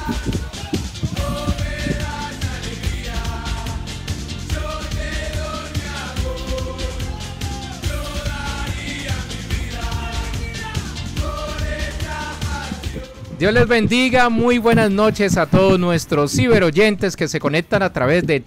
Dios les bendiga, muy buenas noches a todos nuestros ciberoyentes que se conectan a través de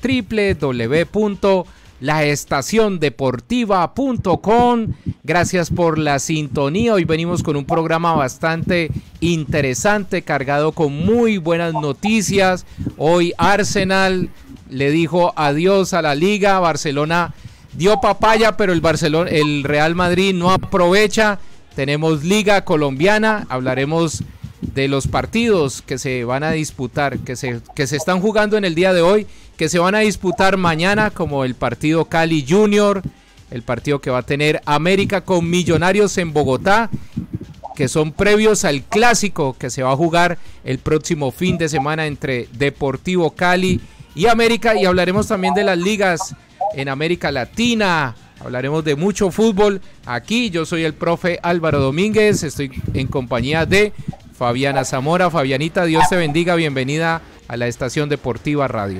www.laestaciondeportiva.com. Gracias por la sintonía. Hoy venimos con un programa bastante interesante, cargado con muy buenas noticias. Hoy Arsenal le dijo adiós a la Liga. Barcelona dio papaya, pero el Real Madrid no aprovecha. Tenemos Liga Colombiana, hablaremos de los partidos que se van a disputar, que se están jugando en el día de hoy, que se van a disputar mañana, como el partido Cali Junior, el partido que va a tener América con Millonarios en Bogotá, que son previos al clásico que se va a jugar el próximo fin de semana entre Deportivo Cali y América, y hablaremos también de las ligas en América Latina. Hablaremos de mucho fútbol aquí. Yo soy el profe Álvaro Domínguez, estoy en compañía de Fabiana Zamora. Fabianita, Dios te bendiga, bienvenida a la Estación Deportiva Radio.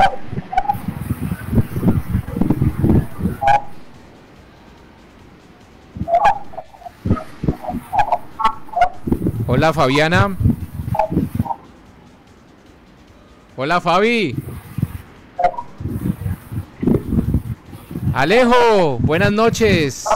Hola Fabiana. Hola Fabi. Alejo, buenas noches.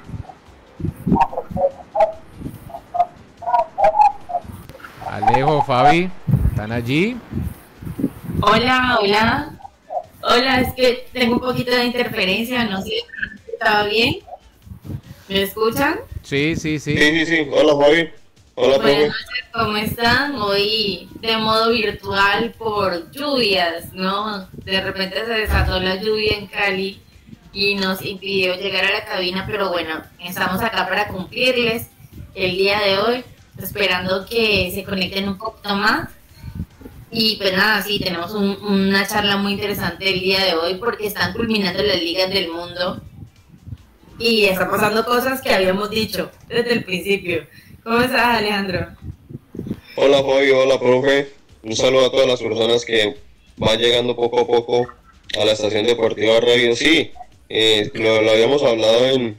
Alejo, Fabi, ¿están allí? Hola, hola. Hola, es que tengo un poquito de interferencia, no sé si está bien. ¿Me escuchan? Sí. Sí. Hola, Fabi. Hola, buenas noches, ¿cómo están? Hoy de modo virtual por lluvias, ¿no? De repente se desató la lluvia en Cali y nos impidió llegar a la cabina, pero bueno, estamos acá para cumplirles el día de hoy, esperando que se conecten un poquito más. Y pues nada, sí, tenemos una charla muy interesante el día de hoy porque están culminando las ligas del mundo y están pasando cosas que habíamos dicho desde el principio. ¿Cómo estás, Alejandro? Hola, Fabi, hola, profe. Un saludo a todas las personas que van llegando poco a poco a la Estación Deportiva Radio. Sí, lo habíamos hablado en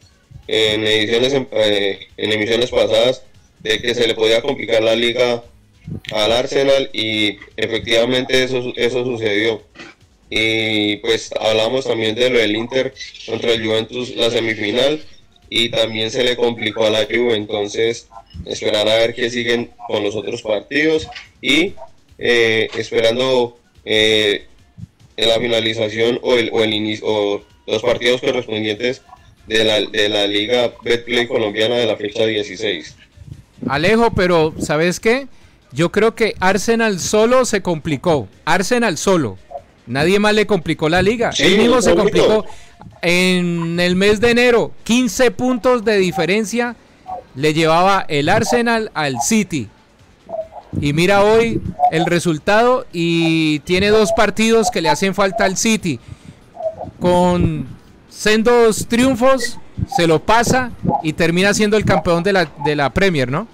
emisiones pasadas, de que se le podía complicar la liga al Arsenal, y efectivamente eso sucedió. Y pues hablamos también de lo del Inter contra el Juventus, la semifinal, y también se le complicó a la Juve. Entonces esperar a ver qué siguen con los otros partidos y esperando la finalización o el inicio, o los partidos correspondientes de la Liga Betplay colombiana de la fecha 16. Alejo, pero ¿sabes qué? Yo creo que Arsenal solo se complicó. Arsenal solo. Nadie más le complicó la liga. Sí, él mismo se complicó. En el mes de enero, 15 puntos de diferencia le llevaba el Arsenal al City. Y mira hoy el resultado, y tiene 2 partidos que le hacen falta al City. Con sendos triunfos se lo pasa y termina siendo el campeón de la Premier, ¿no?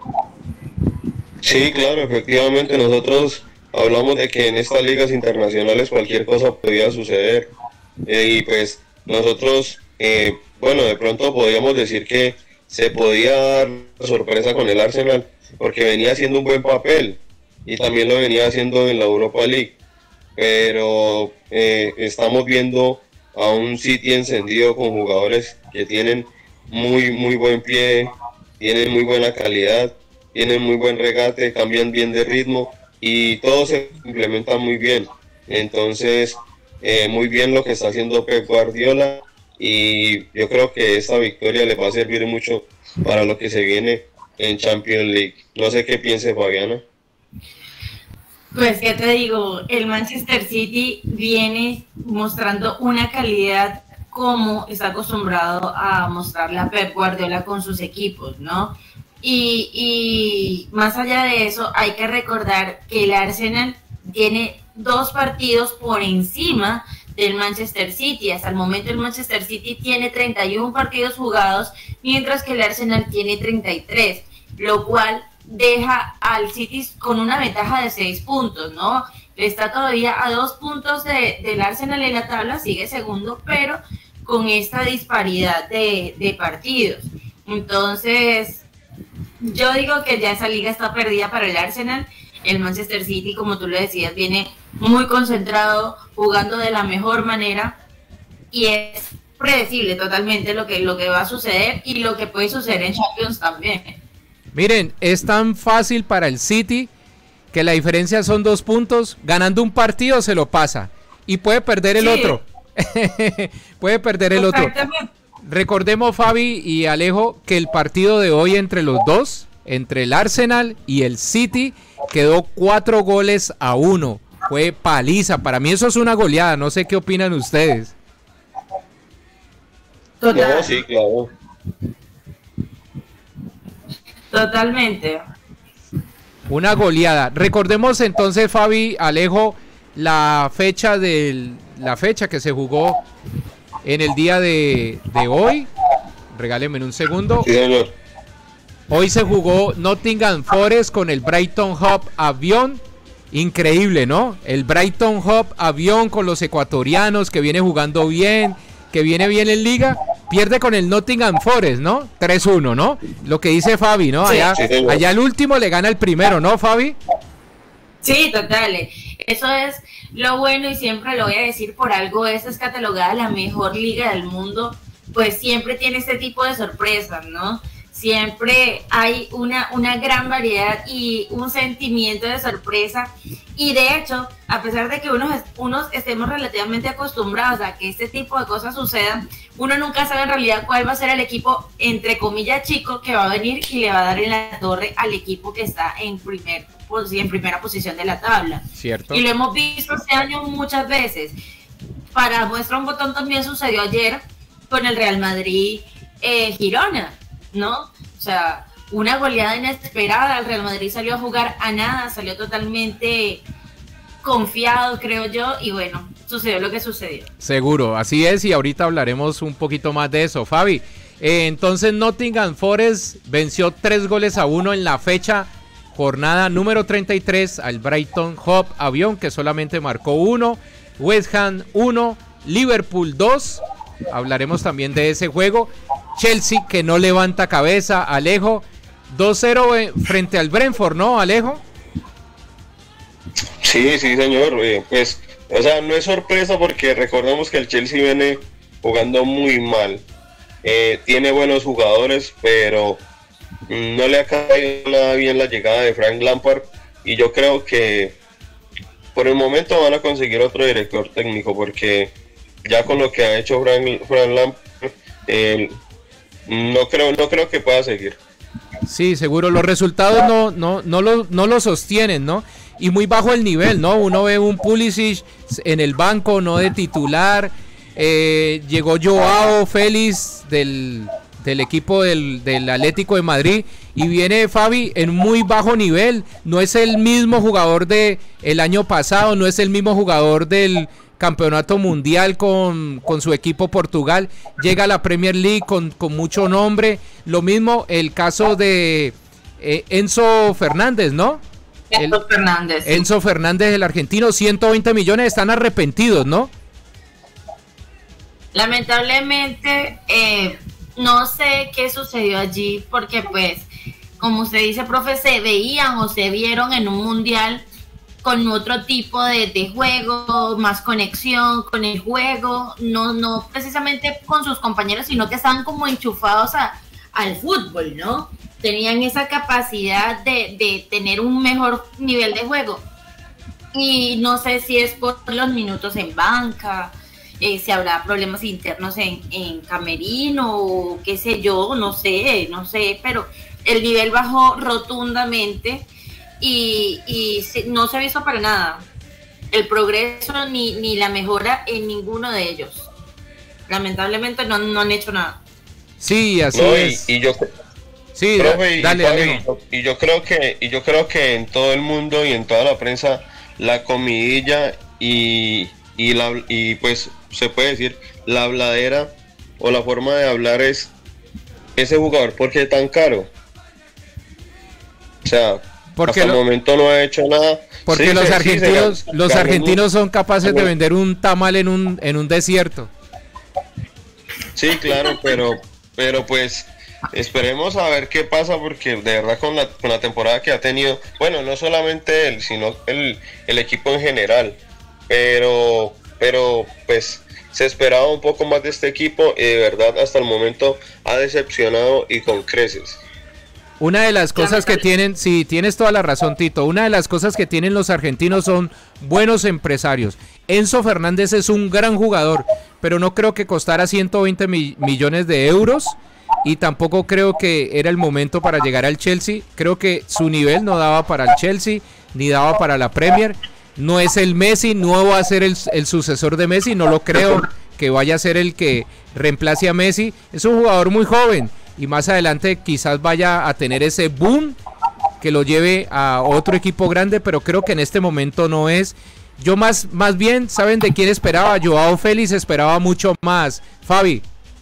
Sí, claro, efectivamente nosotros hablamos de que en estas ligas internacionales cualquier cosa podía suceder, y pues nosotros, bueno, de pronto podríamos decir que se podía dar sorpresa con el Arsenal porque venía haciendo un buen papel y también lo venía haciendo en la Europa League, pero estamos viendo a un City encendido con jugadores que tienen muy buen pie, tienen muy buena calidad, tienen muy buen regate, cambian bien de ritmo y todo se complementa muy bien. Entonces, muy bien lo que está haciendo Pep Guardiola, y yo creo que esta victoria le va a servir mucho para lo que se viene en Champions League. No sé qué piense Fabiana. Pues, ¿qué te digo? El Manchester City viene mostrando una calidad como está acostumbrado a mostrar la Pep Guardiola con sus equipos, ¿no? Y más allá de eso, hay que recordar que el Arsenal tiene 2 partidos por encima del Manchester City. Hasta el momento el Manchester City tiene 31 partidos jugados, mientras que el Arsenal tiene 33, lo cual deja al City con una ventaja de 6 puntos, ¿no? Está todavía a 2 puntos del Arsenal en la tabla, sigue segundo, pero con esta disparidad de partidos. Entonces, yo digo que ya esa liga está perdida para el Arsenal. El Manchester City, como tú lo decías, viene muy concentrado, jugando de la mejor manera, y es predecible totalmente lo que va a suceder y lo que puede suceder en Champions también. Miren, es tan fácil para el City que la diferencia son 2 puntos, ganando un partido se lo pasa y puede perder el otro. Puede perder el otro. Recordemos, Fabi y Alejo, que el partido de hoy entre los dos, entre el Arsenal y el City, quedó 4-1. Fue paliza. Para mí eso es una goleada. No sé qué opinan ustedes. Total. No, sí, claro. Totalmente. Una goleada. Recordemos entonces, Fabi, Alejo, la fecha que se jugó en el día de hoy. Regálenme un segundo. Sí, señor. Hoy se jugó Nottingham Forest con el Brighton Hove Albion. Increíble, ¿no? El Brighton Hove Albion con los ecuatorianos, que viene jugando bien, que viene bien en liga, pierde con el Nottingham Forest, ¿no? 3-1, ¿no? Lo que dice Fabi, ¿no? Allá, allá el último le gana el primero, ¿no, Fabi? Sí, total. Eso es lo bueno y siempre lo voy a decir, por algo esta es catalogada la mejor liga del mundo, pues siempre tiene este tipo de sorpresas, ¿no? Siempre hay una gran variedad y un sentimiento de sorpresa, y de hecho, a pesar de que unos estemos relativamente acostumbrados a que este tipo de cosas sucedan, uno nunca sabe en realidad cuál va a ser el equipo, entre comillas, chico, que va a venir y le va a dar en la torre al equipo que está en primera posición de la tabla. Cierto. Y lo hemos visto este año muchas veces. Para muestra un botón también sucedió ayer con el Real Madrid Girona, ¿no? O sea, una goleada inesperada. El Real Madrid salió a jugar a nada, salió totalmente confiado, creo yo, y bueno, sucedió lo que sucedió. Seguro, así es, y ahorita hablaremos un poquito más de eso. Fabi, entonces Nottingham Forest venció 3-1 en la jornada número 33 al Brighton Hove Albion, que solamente marcó 1, West Ham 1, Liverpool 2, hablaremos también de ese juego. Chelsea, que no levanta cabeza, Alejo, 2-0 frente al Brentford, ¿no, Alejo? Sí, señor. Pues, o sea, no es sorpresa porque recordemos que el Chelsea viene jugando muy mal. Tiene buenos jugadores, pero no le ha caído nada bien la llegada de Frank Lampard, y yo creo que por el momento van a conseguir otro director técnico, porque ya con lo que ha hecho Frank Lampard, no creo que pueda seguir. Sí, seguro, los resultados no lo sostienen, ¿no? Y muy bajo el nivel, ¿no? Uno ve un Pulisic en el banco, no de titular. Llegó Joao Félix del equipo del Atlético de Madrid, y viene Fabi en muy bajo nivel. No es el mismo jugador de el año pasado, no es el mismo jugador del campeonato mundial con su equipo Portugal. Llega a la Premier League con mucho nombre. Lo mismo el caso de Enzo Fernández, ¿no? Enzo Fernández, el argentino, 120 millones, están arrepentidos, ¿no? Lamentablemente, no sé qué sucedió allí, porque pues, como usted dice, profe, se veían o se vieron en un mundial con otro tipo de juego, más conexión con el juego, no precisamente con sus compañeros, sino que estaban como enchufados al fútbol, ¿no? Tenían esa capacidad de tener un mejor nivel de juego. Y no sé si es por los minutos en banca, si habrá problemas internos en camerino, o qué sé yo, no sé, pero el nivel bajó rotundamente y no se ha visto para nada el progreso ni la mejora en ninguno de ellos. Lamentablemente no han hecho nada. Sí, así es. Y yo, sí, profe, dale. Yo creo que en todo el mundo y en toda la prensa, la comidilla y pues se puede decir la habladera o la forma de hablar es ese jugador, ¿por qué tan caro? O sea, porque hasta el momento no ha hecho nada. Porque Sí, los argentinos son capaces de vender un tamal en un desierto. Sí, claro, pero pues esperemos a ver qué pasa, porque de verdad con la temporada que ha tenido, bueno, no solamente él, sino el equipo en general, pero pues se esperaba un poco más de este equipo y de verdad hasta el momento ha decepcionado y con creces. Una de las cosas que tienen, sí, tienes toda la razón, Tito, una de las cosas que tienen los argentinos son buenos empresarios. Enzo Fernández es un gran jugador, pero no creo que costara 120 millones de euros y tampoco creo que era el momento para llegar al Chelsea. Creo que su nivel no daba para el Chelsea, ni daba para la Premier. No es el Messi, no va a ser el sucesor de Messi, no lo creo que vaya a ser el que reemplace a Messi. Es un jugador muy joven y más adelante quizás vaya a tener ese boom que lo lleve a otro equipo grande, pero creo que en este momento no es. Yo más bien, ¿saben de quién esperaba? Joao Félix esperaba mucho más. Fabi.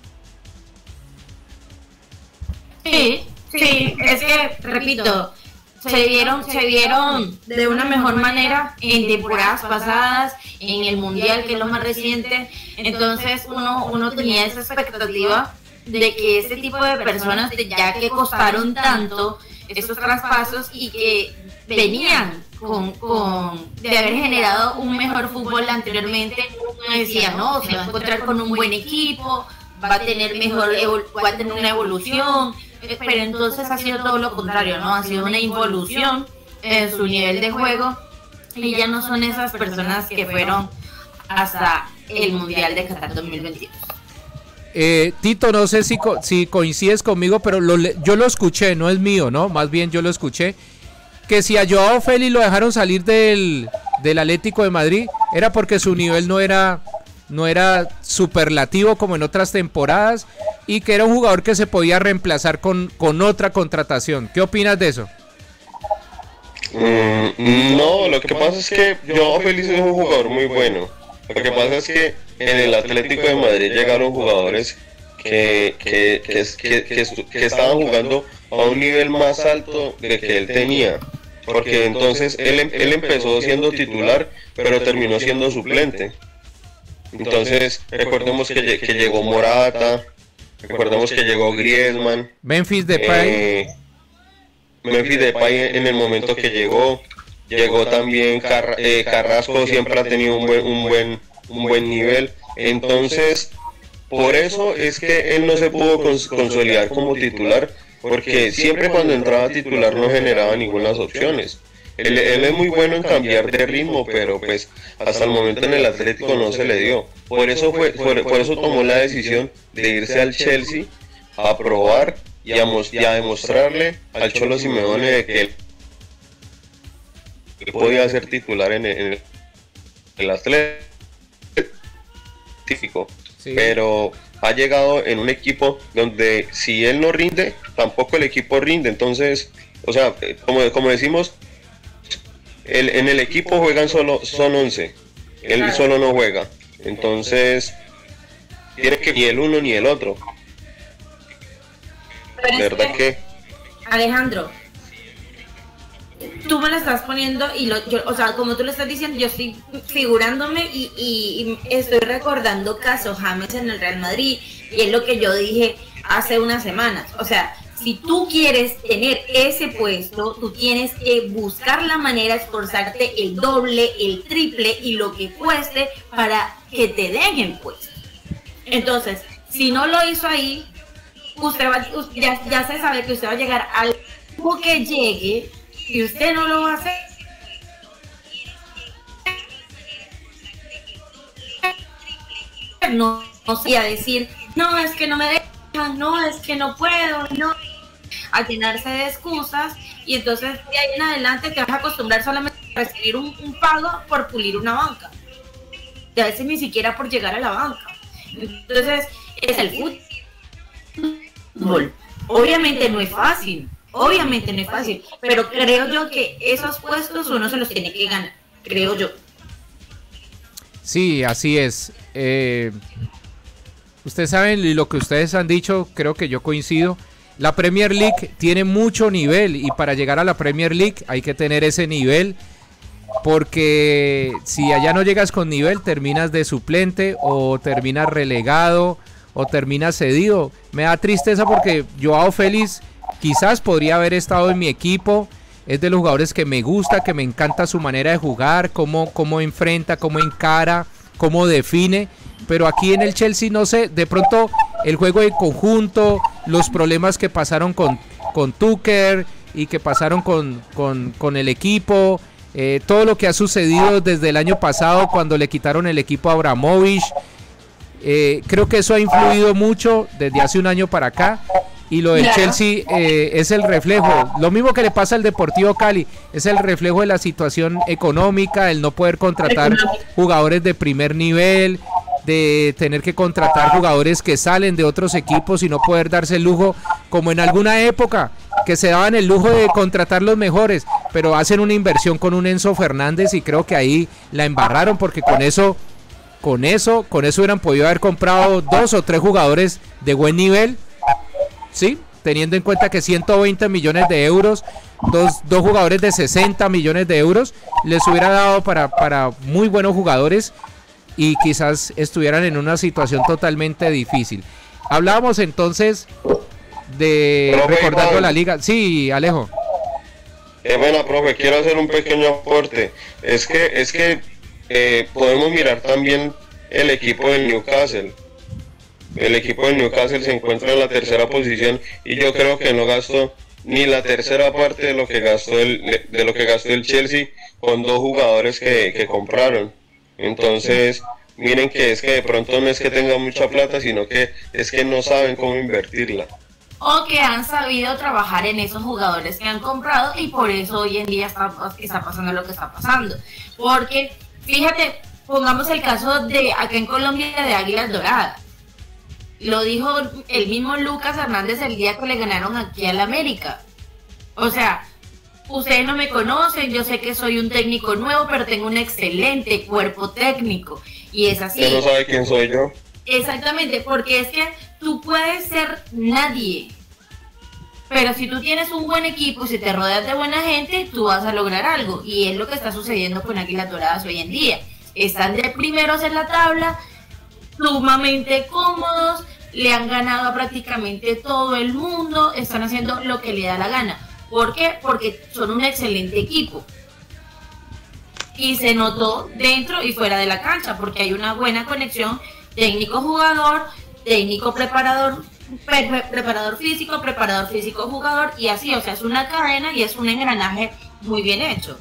Sí, es que, repito, se vieron de una mejor manera en temporadas pasadas, en el Mundial, que es lo más reciente. Entonces uno tenía esa expectativa de que este tipo de personas, ya que costaron tanto estos traspasos y que venían de haber generado un mejor fútbol anteriormente, uno decía, no, se va a encontrar con un buen equipo, va a tener una evolución, pero entonces ha sido todo lo contrario, ¿no? Ha sido una involución en su nivel de juego y ya no son esas personas que fueron hasta el Mundial de Qatar 2022. Tito, no sé si coincides conmigo, pero yo lo escuché, no es mío, ¿no? Más bien yo lo escuché, que si a Joao Félix lo dejaron salir del Atlético de Madrid, era porque su nivel no era superlativo como en otras temporadas y que era un jugador que se podía reemplazar con otra contratación. ¿Qué opinas de eso? No, lo que pasa es que Joao Félix es un jugador muy bueno. Lo que pasa es que en el Atlético de Madrid llegaron jugadores que estaban jugando a un nivel más alto de que él tenía. Porque entonces él empezó siendo titular, pero terminó siendo suplente. Entonces, recordemos que llegó Morata, recordemos que llegó Griezmann, Memphis Depay en el momento que llegó también Carrasco, siempre ha tenido un buen nivel. Entonces, por eso es que él no se pudo consolidar como titular, porque siempre cuando entraba titular no generaba ninguna opciones. Él es muy bueno en cambiar de ritmo, pero pues hasta el momento en el Atlético no se le dio. Por eso tomó la decisión de irse al Chelsea a probar y a demostrarle al Cholo Simeone de que él podía ser titular en el Atlético. Sí. Pero ha llegado en un equipo donde si él no rinde, tampoco el equipo rinde. Entonces, o sea, como decimos, en el equipo juegan son 11, él solo no juega, entonces tiene que ni el uno ni el otro. Pero ¿verdad que? Alejandro, tú me la estás poniendo y o sea, como tú lo estás diciendo, yo estoy figurándome y estoy recordando caso James en el Real Madrid, y es lo que yo dije hace unas semanas. O sea, si tú quieres tener ese puesto, tú tienes que buscar la manera, esforzarte el doble, el triple y lo que cueste para que te den el puesto. Entonces, si no lo hizo ahí, ya se sabe que usted va a llegar al tiempo que llegue y usted no lo va a hacer. No sé, a decir, no, es que no me dejan, no, es que no puedo, no, a llenarse de excusas, y entonces de ahí en adelante te vas a acostumbrar solamente a recibir un pago por pulir una banca, y a veces ni siquiera por llegar a la banca. Entonces es el fútbol. Obviamente no es fácil, pero creo yo que esos puestos uno se los tiene que ganar, creo yo. Sí, así es. Ustedes saben, y lo que ustedes han dicho, creo que yo coincido, La Premier League tiene mucho nivel y para llegar a la Premier League hay que tener ese nivel, porque si allá no llegas con nivel terminas de suplente o terminas relegado o terminas cedido. Me da tristeza porque Joao Félix quizás podría haber estado en mi equipo, es de los jugadores que me gusta, que me encanta su manera de jugar, cómo enfrenta, cómo encara, cómo define, pero aquí en el Chelsea no sé, de pronto el juego de conjunto, los problemas que pasaron con Tuchel y que pasaron con el equipo, todo lo que ha sucedido desde el año pasado cuando le quitaron el equipo a Abramovich, creo que eso ha influido mucho desde hace un año para acá. Y lo del Chelsea es el reflejo, lo mismo que le pasa al Deportivo Cali, es el reflejo de la situación económica, el no poder contratar jugadores de primer nivel, de tener que contratar jugadores que salen de otros equipos y no poder darse el lujo, como en alguna época, que se daban el lujo de contratar los mejores, pero hacen una inversión con un Enzo Fernández y creo que ahí la embarraron, porque con eso hubieran podido haber comprado 2 o 3 jugadores de buen nivel. Sí, teniendo en cuenta que 120 millones de euros, dos jugadores de 60 millones de euros, les hubiera dado para muy buenos jugadores y quizás estuvieran en una situación totalmente difícil. Hablábamos entonces de recordando la liga. Sí, Alejo. Bueno, profe, quiero hacer un pequeño aporte. Es que podemos mirar también el equipo del Newcastle. El equipo del Newcastle se encuentra en la tercera posición y yo creo que no gastó ni la tercera parte de lo que gastó el Chelsea con 2 jugadores que compraron. Entonces, miren que es que de pronto no es que tengan mucha plata, sino que es que no saben cómo invertirla. O que han sabido trabajar en esos jugadores que han comprado y por eso hoy en día está pasando lo que está pasando. Porque, fíjate, pongamos el caso de acá en Colombia de Águilas Doradas. Lo dijo el mismo Lucas Hernández el día que le ganaron aquí al América. O sea, ustedes no me conocen, yo sé que soy un técnico nuevo, pero tengo un excelente cuerpo técnico. Y es así. ¿Usted no sabe quién soy yo? Exactamente, porque es que tú puedes ser nadie. Pero si tú tienes un buen equipo y si te rodeas de buena gente, tú vas a lograr algo. Y es lo que está sucediendo con Águilas Doradas hoy en día. Están de primeros en la tabla, sumamente cómodos, le han ganado a prácticamente todo el mundo, están haciendo lo que le da la gana. ¿Por qué? Porque son un excelente equipo. Y se notó dentro y fuera de la cancha, porque hay una buena conexión técnico-jugador, técnico-preparador, preparador físico-jugador, y así, o sea, es una cadena y es un engranaje muy bien hecho.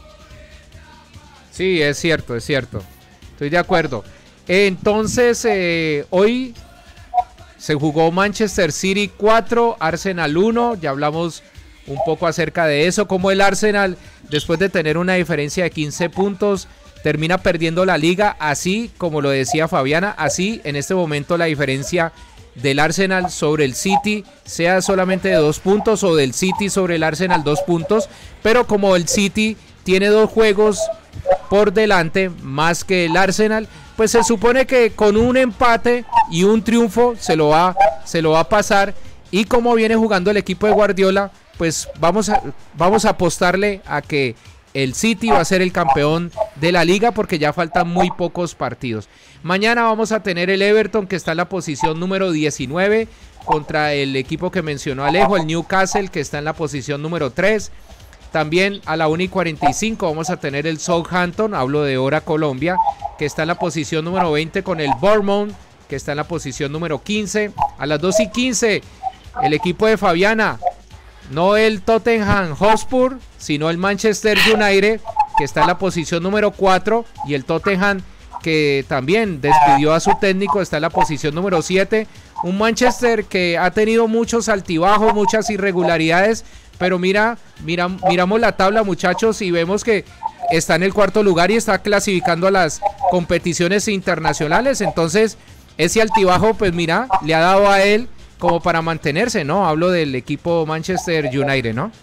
Sí, es cierto, estoy de acuerdo. Entonces, hoy se jugó Manchester City 4, Arsenal 1, ya hablamos un poco acerca de eso, como el Arsenal, después de tener una diferencia de 15 puntos, termina perdiendo la liga, así como lo decía Fabiana, así en este momento la diferencia del Arsenal sobre el City sea solamente de 2 puntos o del City sobre el Arsenal 2 puntos, pero como el City tiene 2 juegos por delante más que el Arsenal, pues se supone que con un empate y un triunfo se lo va a pasar, y como viene jugando el equipo de Guardiola, pues vamos a apostarle a que el City va a ser el campeón de la liga, porque ya faltan muy pocos partidos. Mañana vamos a tener el Everton, que está en la posición número 19, contra el equipo que mencionó Alejo, el Newcastle, que está en la posición número 3. También a la 1:45 vamos a tener el Southampton, hablo de hora Colombia, que está en la posición número 20, con el Bournemouth, que está en la posición número 15. A las 2:15 el equipo de Fabiana, no el Tottenham Hotspur, sino el Manchester United, que está en la posición número 4, y el Tottenham, que también despidió a su técnico, está en la posición número 7. Un Manchester que ha tenido muchos altibajos, muchas irregularidades, pero miramos la tabla, muchachos, y vemos que está en el 4.º lugar y está clasificando a las competiciones internacionales. Entonces ese altibajo, pues mira, le ha dado a él como para mantenerse, ¿no? Hablo del equipo Manchester United, ¿no?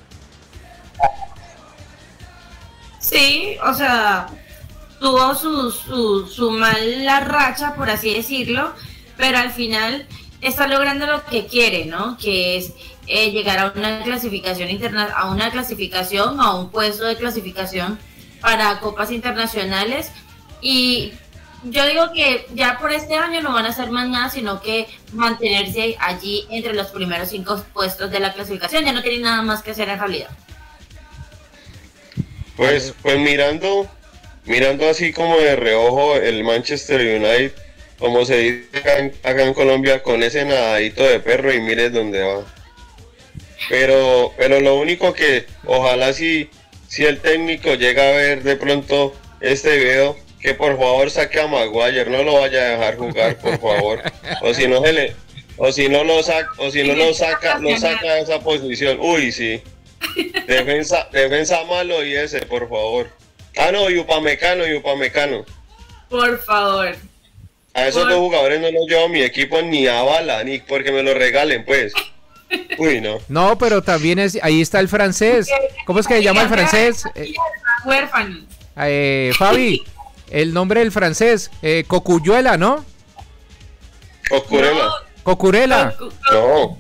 Sí, o sea, tuvo su mala racha, por así decirlo, pero al final está logrando lo que quiere, ¿no? Que es llegar a una clasificación interna, a un puesto de clasificación para copas internacionales. Y yo digo que ya por este año no van a hacer más nada, sino que mantenerse allí entre los primeros 5 puestos de la clasificación. Ya no tienen nada más que hacer en realidad. Pues mirando así como de reojo el Manchester United, como se dice acá en Colombia, con ese nadadito de perro, y mires dónde va. Pero lo único que ojalá si el técnico llega a ver de pronto este video, que por favor saque a Maguire, no lo vaya a dejar jugar, por favor. O si no lo saca de esa posición. Uy, sí. Defensa malo y ese, por favor. Ah, no, y Upamecano. Por favor. A esos dos jugadores no los llevo a mi equipo ni a bala, ni porque me lo regalen, pues. Uy, no. No, pero también ahí está el francés. ¿Cómo es que se llama el francés? Huérfanos. Fabi, el nombre del francés, Cocuyuela, ¿no? Cucurella. No.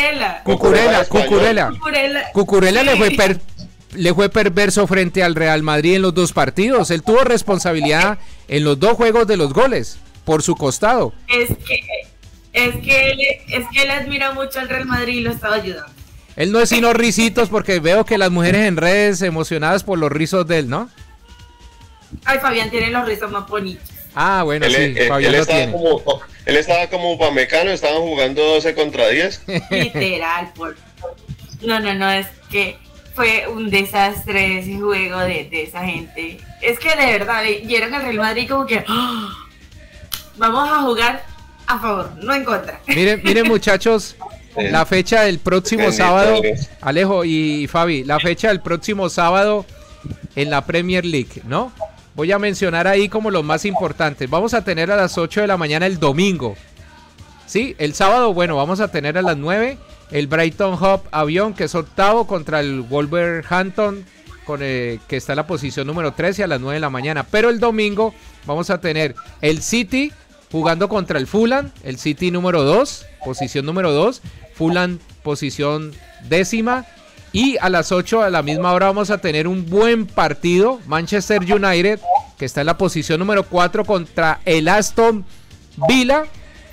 Cucurella le fue perverso frente al Real Madrid en los 2 partidos. Él tuvo responsabilidad en los 2 juegos de los goles por su costado. Es que él admira mucho al Real Madrid y lo estaba ayudando. Él no es sino risitos, porque veo que las mujeres en redes emocionadas por los rizos de él, ¿no? Ay, Fabián tiene los rizos más bonitos. Ah, bueno, sí, Fabián lo tiene. Él estaba como Upamecano, estaban jugando 12 contra 10. Literal, No, es que fue un desastre ese juego de esa gente. Es que de verdad, vieron al Real Madrid como que vamos a jugar a favor, no en contra. Miren muchachos, la fecha del próximo sábado, Alejo y Fabi, la fecha del próximo sábado en la Premier League, ¿no? Voy a mencionar ahí como los más importantes. Vamos a tener a las 8 de la mañana el domingo. Sí, el sábado, bueno, vamos a tener a las 9 el Brighton Hove Albion, que es octavo, contra el Wolverhampton, que está en la posición número 13 a las 9 de la mañana. Pero el domingo vamos a tener el City jugando contra el Fulham, el City número 2, posición número 2, Fulham posición 10ª. Y a las 8 a la misma hora vamos a tener un buen partido, Manchester United, que está en la posición número 4 contra el Aston Villa,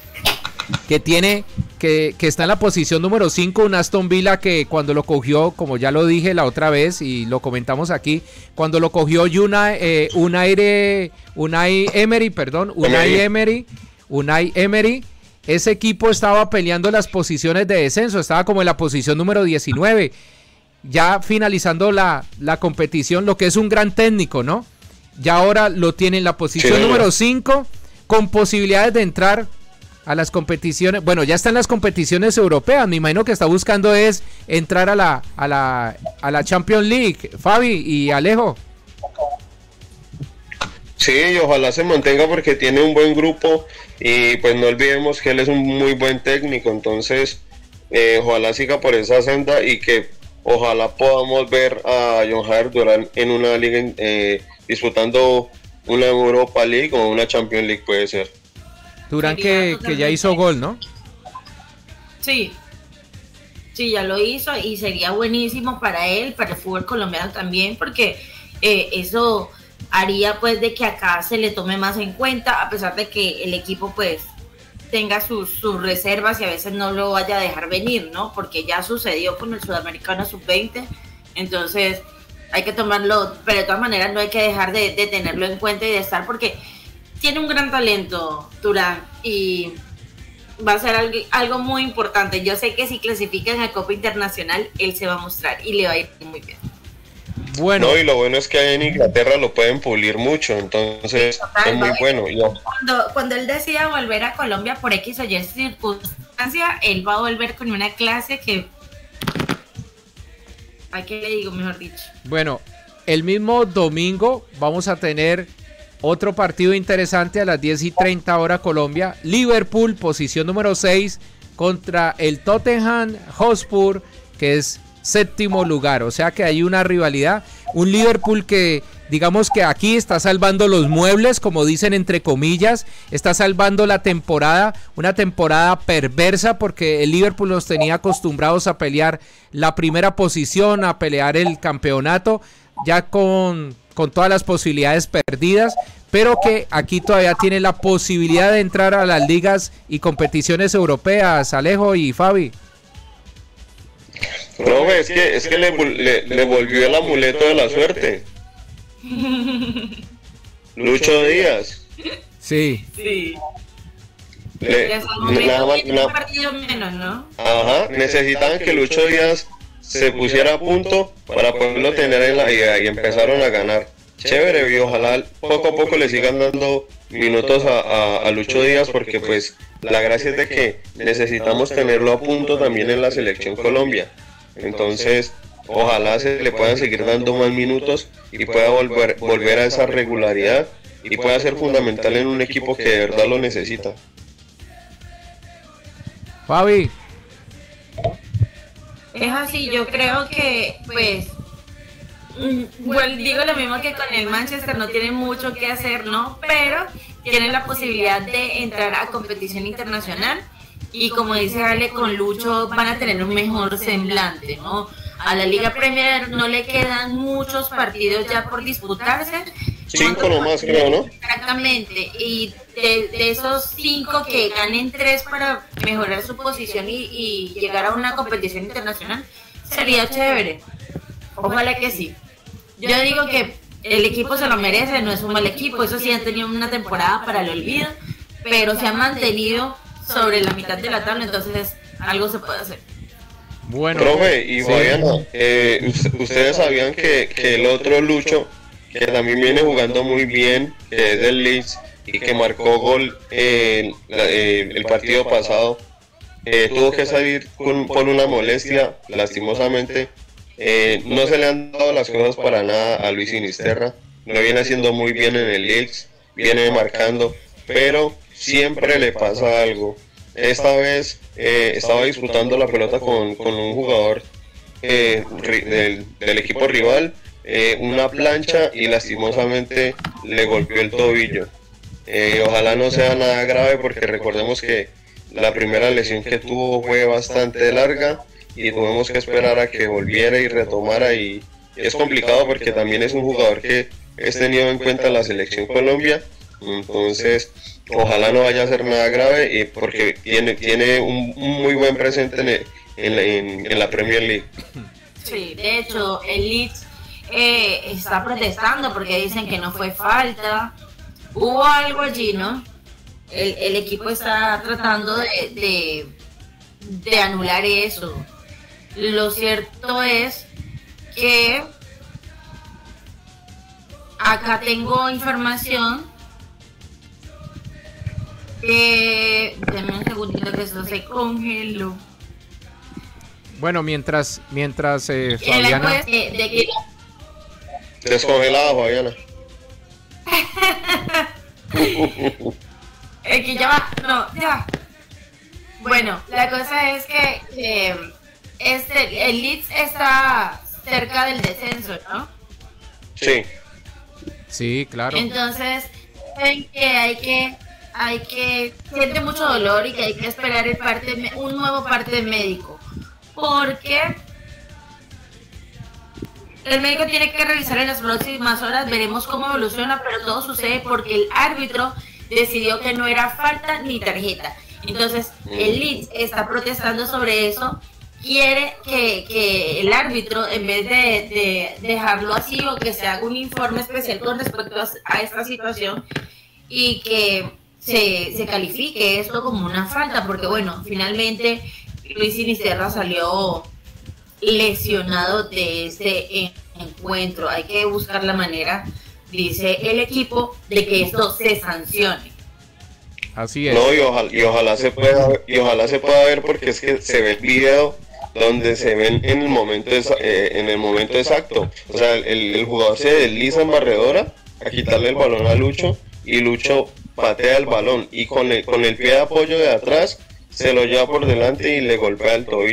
que está en la posición número 5, un Aston Villa que cuando lo cogió, como ya lo dije la otra vez y lo comentamos aquí, cuando lo cogió Unai Emery, ese equipo estaba peleando las posiciones de descenso, estaba como en la posición número 19, ya finalizando la competición, lo que es un gran técnico, ¿no? Ya ahora lo tiene en la posición número 5, con posibilidades de entrar a las competiciones. Bueno, ya está en las competiciones europeas, me imagino que está buscando es entrar a la Champions League. Fabi y Alejo. Sí, y ojalá se mantenga porque tiene un buen grupo y pues no olvidemos que él es un muy buen técnico, entonces ojalá siga por esa senda y que ojalá podamos ver a John Jair Durán en una liga disputando una Europa League o una Champions League, puede ser. Durán que ya hizo gol, ¿no? Sí, ya lo hizo y sería buenísimo para él, para el fútbol colombiano también, porque eso haría pues de que acá se le tome más en cuenta, a pesar de que el equipo pues tenga sus reservas y a veces no lo vaya a dejar venir, ¿no? Porque ya sucedió con el Sudamericano Sub-20, entonces hay que tomarlo, pero de todas maneras no hay que dejar de tenerlo en cuenta y de estar, porque tiene un gran talento Durán y va a ser algo muy importante. Yo sé que si clasifican a Copa Internacional, él se va a mostrar y le va a ir muy bien. Bueno. No, y lo bueno es que ahí en Inglaterra lo pueden pulir mucho, entonces es muy bueno. Cuando él decida volver a Colombia por X o Y circunstancia, él va a volver con una clase que... ¿A qué le digo, mejor dicho? Bueno, el mismo domingo vamos a tener otro partido interesante a las 10:30 hora Colombia. Liverpool, posición número 6, contra el Tottenham Hotspur, que es séptimo lugar. O sea que hay una rivalidad. Un Liverpool que digamos que aquí está salvando los muebles, como dicen entre comillas, está salvando la temporada, una temporada perversa porque el Liverpool los tenía acostumbrados a pelear la primera posición, a pelear el campeonato, ya con todas las posibilidades perdidas, pero que aquí todavía tiene la posibilidad de entrar a las ligas y competiciones europeas. Alejo y Fabi. Profe, es que le volvió el amuleto de la suerte. Lucho Díaz. Sí. Sí. Un partido menos, ¿no? Ajá, necesitaban que Lucho Díaz se pusiera a punto para poderlo tener en la liga y empezaron a ganar. Chévere, y ojalá poco a poco le sigan dando minutos a Lucho Díaz, porque pues la gracia es de que necesitamos tenerlo a punto también en la selección Colombia. Entonces, ojalá se le puedan seguir dando más minutos y pueda volver a esa regularidad y pueda ser fundamental en un equipo que de verdad lo necesita. Fabi. Es así, yo creo que, pues, bueno, digo lo mismo que con el Manchester, no tiene mucho que hacer, ¿no? Pero tienen la posibilidad de entrar a competición internacional y como dice Ale, con Lucho van a tener un mejor semblante, ¿no? A la Liga Premier no le quedan muchos partidos ya por disputarse. 5 nomás, creo, ¿no? Exactamente, y de esos 5 que ganen 3 para mejorar su posición y llegar a una competición internacional, sería chévere. Ojalá que sí. Yo digo que el equipo se lo merece, no es un mal equipo, eso sí han tenido una temporada para el olvido, pero se han mantenido sobre la mitad de la tabla, entonces algo se puede hacer. Bueno, profe, y Fabiana, ustedes sabían que el otro Lucho, que también viene jugando muy bien, que es del Leeds y que marcó gol el partido pasado, tuvo que salir por una molestia, lastimosamente. No se le han dado las cosas para nada a Luis Sinisterra, lo viene haciendo muy bien en el Leeds, viene marcando, pero siempre le pasa algo. Esta vez estaba disputando la pelota con un jugador del equipo rival, una plancha, y lastimosamente le golpeó el tobillo. Ojalá no sea nada grave, porque recordemos que la primera lesión que tuvo fue bastante larga y tuvimos que esperar a que volviera y retomara, y es complicado porque también es un jugador que es tenido en cuenta en la selección Colombia. Entonces ojalá no vaya a ser nada grave, porque tiene un muy buen presente en la Premier League. Sí, de hecho el Leeds está protestando porque dicen que no fue falta, hubo algo allí, ¿no? El equipo está tratando de anular eso. Lo cierto es que acá tengo información. Dame un segundito que eso se congeló. Bueno, mientras Fabiana... Descongelada, Fabiana. Que ya va, no, ya. Bueno, la cosa es que el Leeds está cerca del descenso, ¿no? Sí. Sí, claro. Entonces, ven que hay que siente mucho dolor y que hay que esperar un nuevo parte médico, porque el médico tiene que revisar en las próximas horas, veremos cómo evoluciona, pero todo sucede porque el árbitro decidió que no era falta ni tarjeta. Entonces el Leeds está protestando sobre eso, quiere que el árbitro, en vez de dejarlo así, o que se haga un informe especial con respecto a esta situación, y que se califique esto como una falta, porque bueno, finalmente Luis Sinisterra salió lesionado de este encuentro. Hay que buscar la manera, dice el equipo, de que esto se sancione. Así es. No, y ojalá se pueda ver, porque es que se ve el video donde se ven en el momento exacto. O sea, el jugador se desliza en barredora a quitarle el balón a Lucho, y Lucho patea el balón y con el pie de apoyo de atrás se lo lleva por delante y le golpea el tobillo.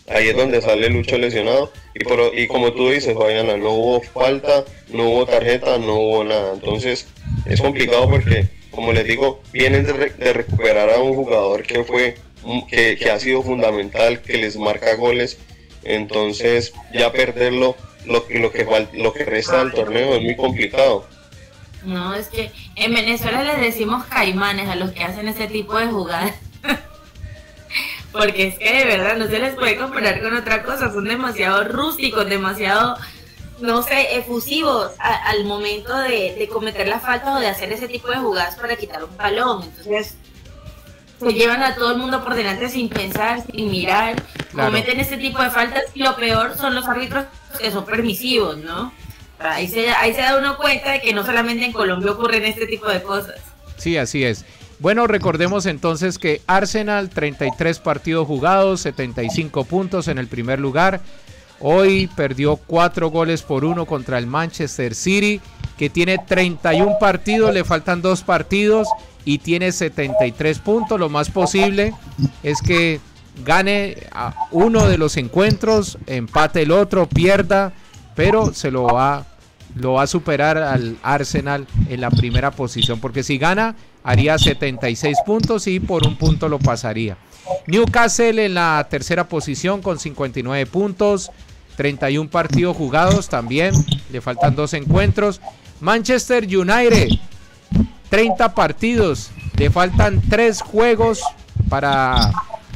ahí es donde sale Lucho lesionado, y como tú dices, Fabiana, no hubo falta, no hubo tarjeta, no hubo nada. Entonces es complicado porque, como les digo, vienen de recuperar a un jugador que ha sido fundamental, que les marca goles. Entonces ya perderlo, lo que resta del torneo, es muy complicado. No, es que en Venezuela les decimos caimanes a los que hacen ese tipo de jugadas. Porque es que de verdad no se les puede comparar con otra cosa, son demasiado rústicos, demasiado, no sé, efusivos al momento de cometer las faltas o de hacer ese tipo de jugadas para quitar un balón. Entonces se llevan a todo el mundo por delante sin pensar, sin mirar, claro. Cometen ese tipo de faltas y lo peor son los árbitros que son permisivos, ¿no? Ahí se da uno cuenta de que no solamente en Colombia ocurren este tipo de cosas. Sí, así es. Bueno, recordemos entonces que Arsenal, 33 partidos jugados, 75 puntos en el primer lugar. Hoy perdió 4-1 contra el Manchester City, que tiene 31 partidos, le faltan 2 partidos y tiene 73 puntos. Lo más posible es que gane uno de los encuentros, empate el otro, pierda, pero se lo va a superar al Arsenal en la primera posición, porque si gana haría 76 puntos y por un punto lo pasaría. Newcastle en la tercera posición con 59 puntos, 31 partidos jugados también, le faltan 2 encuentros. Manchester United, 30 partidos, le faltan 3 juegos para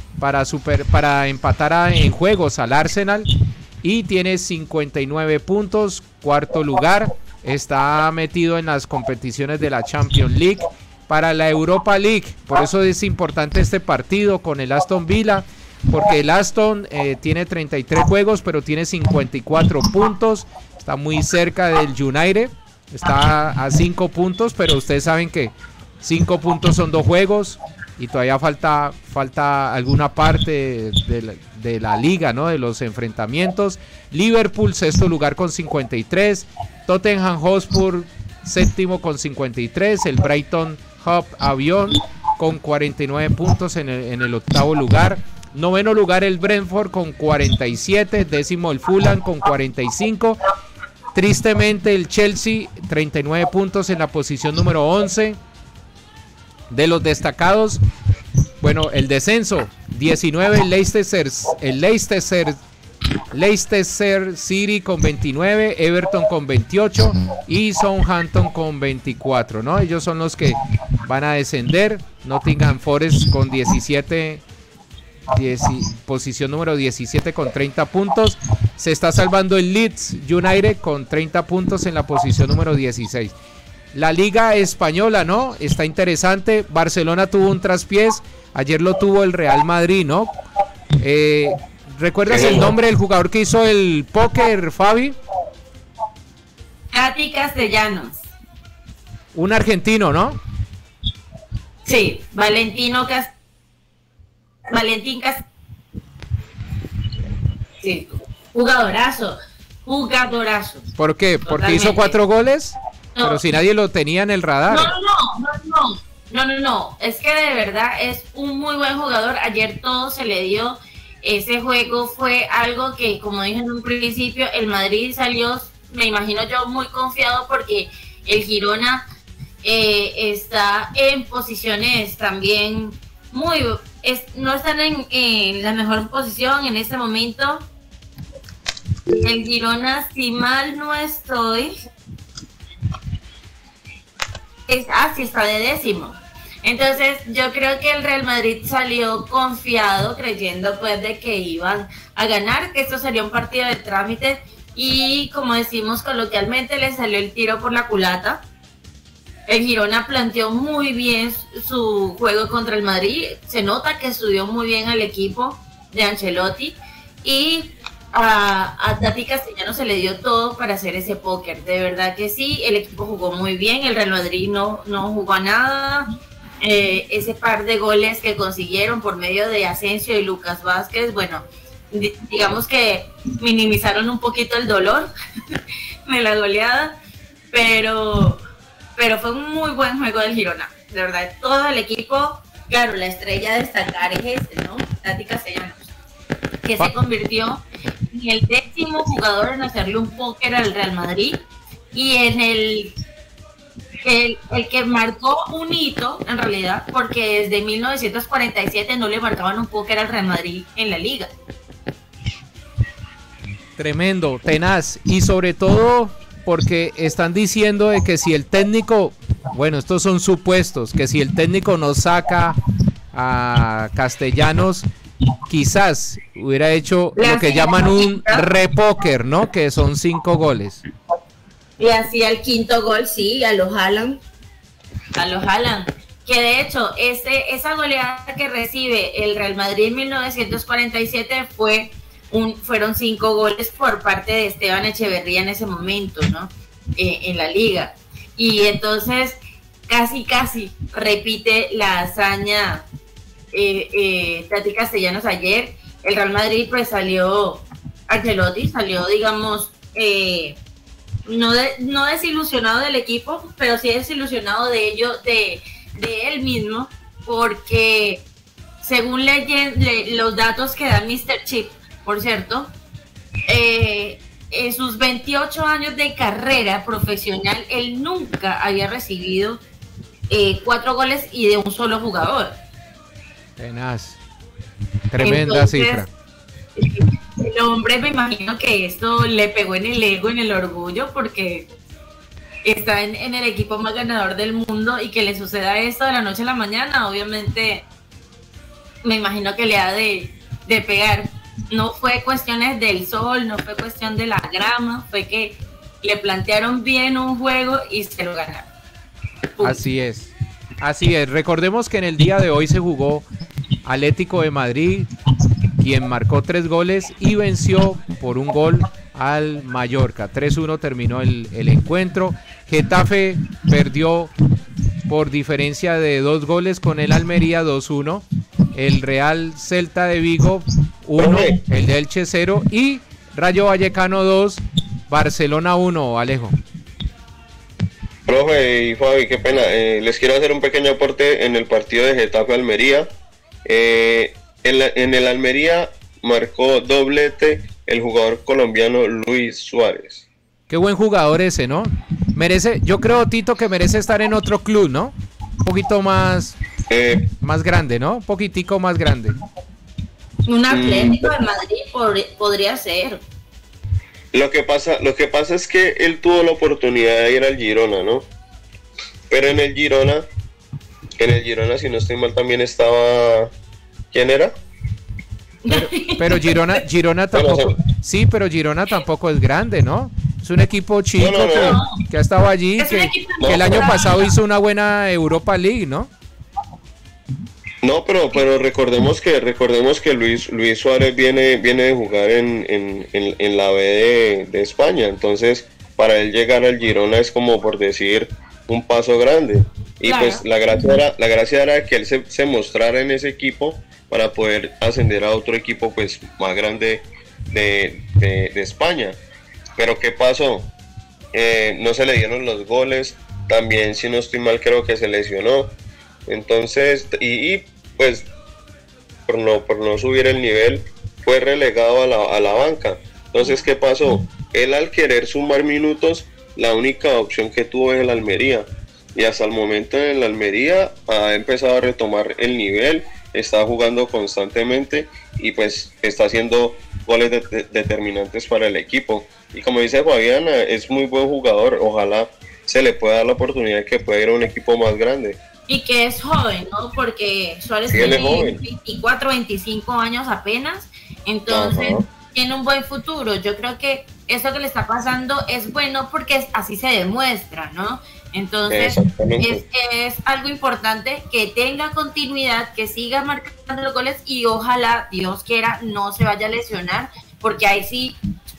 empatar en juegos al Arsenal y tiene 59 puntos, cuarto lugar, está metido en las competiciones de la Champions League. Para la Europa League, por eso es importante este partido con el Aston Villa, porque el Aston tiene 33 juegos, pero tiene 54 puntos, está muy cerca del United, está a 5 puntos, pero ustedes saben que 5 puntos son 2 juegos y todavía falta alguna parte de la liga, ¿no? De los enfrentamientos. Liverpool, sexto lugar con 53, Tottenham Hotspur, séptimo con 53, el Brighton Hove Albion con 49 puntos en el octavo lugar, noveno lugar el Brentford con 47, décimo el Fulham con 45, tristemente el Chelsea 39 puntos en la posición número 11. De los destacados, bueno, el descenso, 19 el Leicester City con 29, Everton con 28 y Southampton con 24, ¿no? Ellos son los que van a descender. Nottingham Forest con 17, posición número 17 con 30 puntos. Se está salvando el Leeds United con 30 puntos en la posición número 16. La Liga Española, ¿no? Está interesante. Barcelona tuvo un traspiés. Ayer lo tuvo el Real Madrid, ¿no? ¿Recuerdas el nombre del jugador que hizo el póker, Fabi? Katy Castellanos. Un argentino, ¿no? Sí, Valentín Sí, jugadorazo. ¿Por qué? ¿Porque totalmente hizo 4 goles? No. Pero si nadie lo tenía en el radar. No. Es que de verdad es un muy buen jugador. Ayer todo se le dio. Ese juego fue algo que, como dije en un principio, el Madrid salió, me imagino yo, muy confiado porque el Girona está en posiciones también no están en la mejor posición en este momento. El Girona, si mal no estoy, sí está de décimo. Entonces yo creo que el Real Madrid salió confiado, creyendo pues de que iban a ganar, que esto sería un partido de trámite y, como decimos coloquialmente, le salió el tiro por la culata. El Girona planteó muy bien su juego contra el Madrid, se nota que estudió muy bien al equipo de Ancelotti y a Tati Castellanos se le dio todo para hacer ese póker. De verdad que sí, el equipo jugó muy bien, el Real Madrid no jugó a nada. Ese par de goles que consiguieron por medio de Asensio y Lucas Vázquez, bueno, digamos que minimizaron un poquito el dolor de la goleada, pero fue un muy buen juego del Girona, de verdad, todo el equipo. Claro, la estrella a destacar es este, ¿no? Tati Castellanos. que se convirtió en el 10º jugador en hacerle un póker al Real Madrid y en el que marcó un hito en realidad, porque desde 1947 no le marcaban un póker al Real Madrid en la liga. Tremendo, tenaz, y sobre todo porque están diciendo de que si el técnico, bueno, estos son supuestos, que si el técnico no saca a Castellanos, quizás hubiera hecho lo que llaman un repóker, ¿no? Que son 5 goles. Y hacía el 5.º gol, sí, a los Haaland. Que de hecho, esa goleada que recibe el Real Madrid en 1947 fueron 5 goles por parte de Esteban Echeverría en ese momento, ¿no? En la liga. Y entonces, casi repite la hazaña Tati Castellanos ayer. El Real Madrid pues Ancelotti salió, digamos, no desilusionado del equipo, pero sí desilusionado de él mismo, porque según los datos que da Mr. Chip, por cierto, en sus 28 años de carrera profesional, él nunca había recibido 4 goles y de un solo jugador. Tenaz. Tremenda cifra. El hombre, me imagino que esto le pegó en el ego, en el orgullo, porque está en el equipo más ganador del mundo, y que le suceda esto de la noche a la mañana, obviamente me imagino que le ha de pegar. No fue cuestiones del sol, no fue cuestión de la grama, fue que le plantearon bien un juego y se lo ganaron. Así es. Recordemos que en el día de hoy se jugó Atlético de Madrid, quien marcó 3 goles y venció por 1 gol al Mallorca. 3-1 terminó el encuentro. Getafe perdió por diferencia de 2 goles con el Almería, 2-1. El Real Celta de Vigo 1, el de Elche 0 y Rayo Vallecano 2, Barcelona 1, Alejo. Profe y Fabi, qué pena, les quiero hacer un pequeño aporte en el partido de Getafe-Almería. En el Almería marcó doblete el jugador colombiano Luis Suárez. Qué buen jugador ese, ¿no? Merece, yo creo, Tito, que merece estar en otro club, ¿no? Un poquito más grande, ¿no? Un poquitico más grande. Un Atlético de Madrid podría ser. Lo que pasa es que él tuvo la oportunidad de ir al Girona, ¿no? Pero en el Girona, si no estoy mal, también estaba... ¿Quién era? Pero Girona tampoco... Sí, pero Girona tampoco es grande, ¿no? Es un equipo chico que ha estado allí, que el año pasado hizo una buena Europa League, ¿no? No, pero recordemos que Luis Suárez viene de jugar en la B de España, entonces para él llegar al Girona es como, por decir, un paso grande. Y claro, pues la gracia era que él se mostrara en ese equipo para poder ascender a otro equipo pues más grande de España. Pero ¿qué pasó? No se le dieron los goles, también, si no estoy mal, creo que se lesionó. Entonces, y pues por no subir el nivel, fue relegado a la banca. Entonces, ¿qué pasó? Él, al querer sumar minutos, la única opción que tuvo es el Almería. Y hasta el momento en el Almería ha empezado a retomar el nivel, está jugando constantemente y pues está haciendo goles determinantes para el equipo. Y como dice Fabiana, es muy buen jugador, ojalá se le pueda dar la oportunidad de que pueda ir a un equipo más grande. Y que es joven, ¿no? Porque Suárez tiene 24, 25 años apenas, entonces tiene un buen futuro. Yo creo que eso que le está pasando es bueno porque así se demuestra, ¿no? Entonces es algo importante que tenga continuidad, que siga marcando los goles y ojalá, Dios quiera, no se vaya a lesionar, porque ahí sí,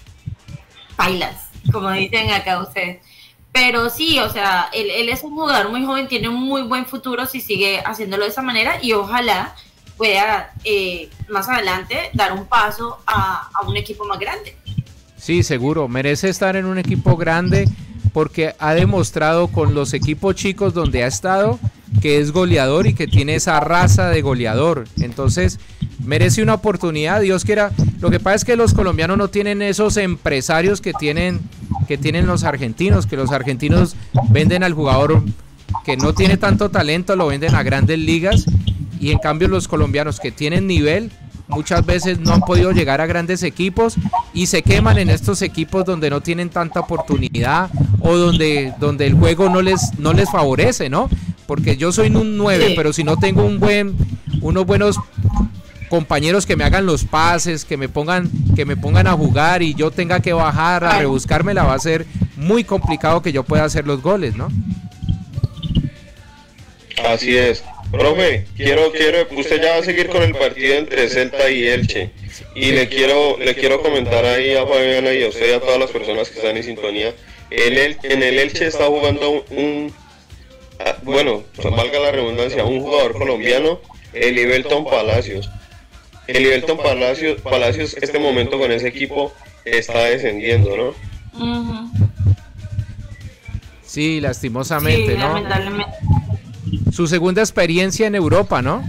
bailas, como dicen acá ustedes. Pero sí, o sea, él es un jugador muy joven, tiene un muy buen futuro si sigue haciéndolo de esa manera y ojalá pueda más adelante dar un paso a un equipo más grande. Sí, seguro, merece estar en un equipo grande porque ha demostrado con los equipos chicos donde ha estado que es goleador y que tiene esa raza de goleador. Entonces merece una oportunidad, Dios quiera Lo que pasa es que los colombianos no tienen esos empresarios que tienen los argentinos, que los argentinos venden al jugador que no tiene tanto talento, lo venden a grandes ligas, y en cambio los colombianos que tienen nivel muchas veces no han podido llegar a grandes equipos y se queman en estos equipos donde no tienen tanta oportunidad o donde el juego no les favorece, ¿no? Porque yo soy un 9, sí, pero si no tengo unos buenos compañeros que me hagan los pases, que me pongan a jugar y yo tenga que bajar a rebuscármela, va a ser muy complicado que yo pueda hacer los goles, ¿no? Así es. Profe, quiero, usted ya va a seguir con el partido entre Celta y Elche, y le quiero comentar ahí a Fabiana y a usted y a todas las personas que están en sintonía. En el Elche está jugando bueno, valga la redundancia, un jugador colombiano, el Ibelton Palacios. El Ibelton Palacios este momento con ese equipo está descendiendo, ¿no? Sí, lastimosamente, sí, ¿no? Lamentablemente. Su segunda experiencia en Europa, ¿no?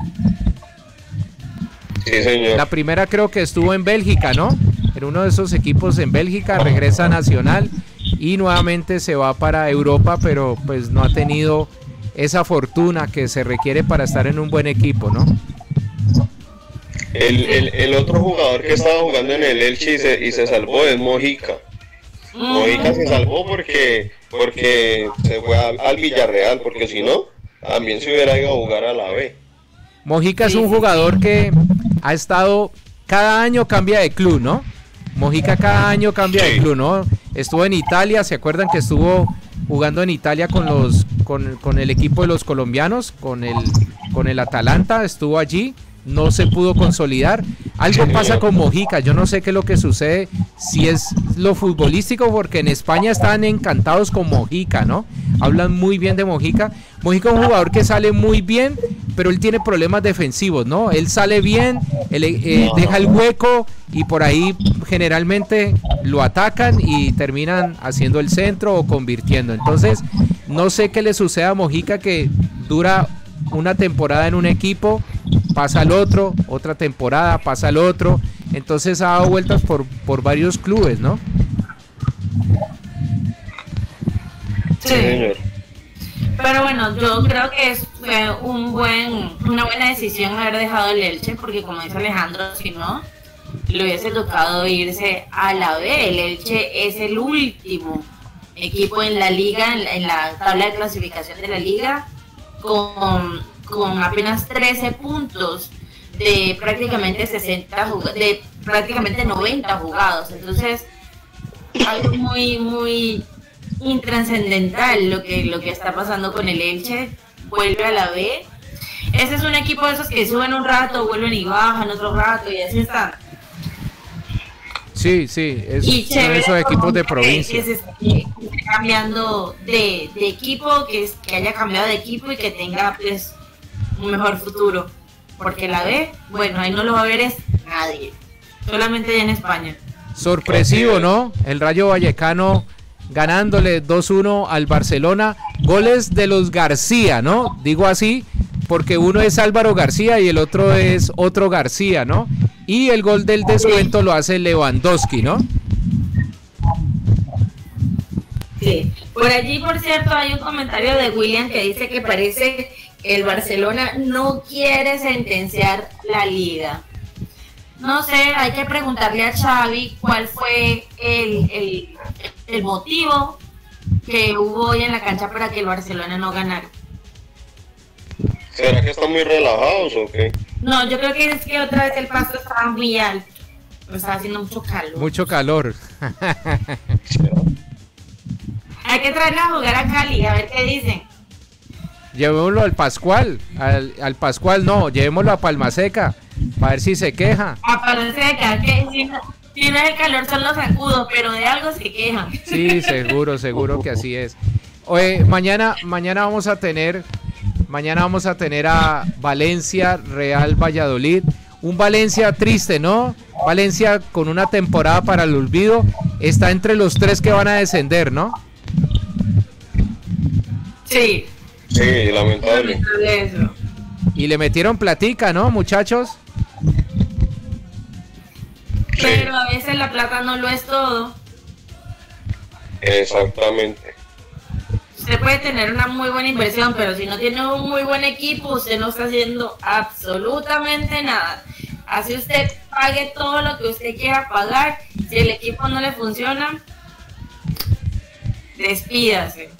Sí, señor. La primera creo que estuvo en Bélgica, ¿no? En uno de esos equipos en Bélgica, regresa a Nacional y nuevamente se va para Europa, pero pues no ha tenido esa fortuna que se requiere para estar en un buen equipo, ¿no? El otro jugador que estaba jugando en el Elche y se salvó es Mojica. Mojica se salvó porque se fue al Villarreal, porque si no, también se hubiera ido a jugar a la B. Mojica es un jugador que ha estado, cada año cambia de club, ¿no? Mojica cada año cambia de club, ¿no? Estuvo en Italia, ¿se acuerdan que estuvo jugando en Italia con el equipo de los colombianos, con el Atalanta? Estuvo allí, no se pudo consolidar. Algo pasa con Mojica, yo no sé qué es lo que sucede, si es lo futbolístico, porque en España están encantados con Mojica, ¿no? Hablan muy bien de Mojica. Mojica es un jugador que sale muy bien, pero él tiene problemas defensivos, ¿no? Él sale bien, deja el hueco y por ahí generalmente lo atacan y terminan haciendo el centro o convirtiendo. Entonces, no sé qué le sucede a Mojica, que dura una temporada en un equipo, pasa al otro, otra temporada, pasa al otro, entonces ha dado vueltas por varios clubes, ¿no? Sí, señor. Pero bueno, yo creo que fue una buena decisión haber dejado el Elche, porque como dice Alejandro, si no, le hubiese tocado irse a la B. El Elche es el último equipo en la liga, en la tabla de clasificación de la liga, con apenas 13 puntos de prácticamente 90 jugados. Entonces, algo muy intrascendental lo que está pasando con el Elche. Vuelve a la B. Ese es un equipo de esos que suben un rato, vuelven y bajan otro rato, y así están. Sí, es uno de esos equipos de provincia. Que esté cambiando de equipo, que haya cambiado de equipo y que tenga pues un mejor futuro. Porque la B, bueno, ahí no lo va a ver es nadie. Solamente en España. Sorpresivo, ¿no? El Rayo Vallecano ganándole 2-1 al Barcelona. Goles de los García, ¿no? Digo así porque uno es Álvaro García y el otro es otro García, ¿no? Y el gol del descuento lo hace Lewandowski, ¿no? Sí. Por allí, por cierto, hay un comentario de William que dice que parece que el Barcelona no quiere sentenciar la liga. No sé, hay que preguntarle a Xavi cuál fue el motivo que hubo hoy en la cancha para que el Barcelona no ganara. ¿Será que están muy relajados o qué? No, yo creo que es que otra vez el pasto estaba muy alto. Estaba haciendo mucho calor. Mucho calor. Hay que traerla a jugar a Cali, a ver qué dicen. Llevémoslo al Pascual. Al Pascual no, llevémoslo a Palmaseca. Para ver si se queja. A Palmaseca, que si no es el calor son los sacudos, pero de algo se quejan. Sí, seguro que así es. Oye, mañana vamos a tener a Valencia, Real Valladolid. Un Valencia triste, ¿no? Valencia con una temporada para el olvido. Está entre los 3 que van a descender, ¿no? Sí. Sí, lamentable. Eso. Y le metieron platica, ¿no, muchachos? pero a veces la plata no lo es todo. Exactamente. Usted puede tener una muy buena inversión, pero si no tiene un muy buen equipo, usted no está haciendo absolutamente nada. Así usted pague todo lo que usted quiera pagar, si el equipo no le funciona, despídase.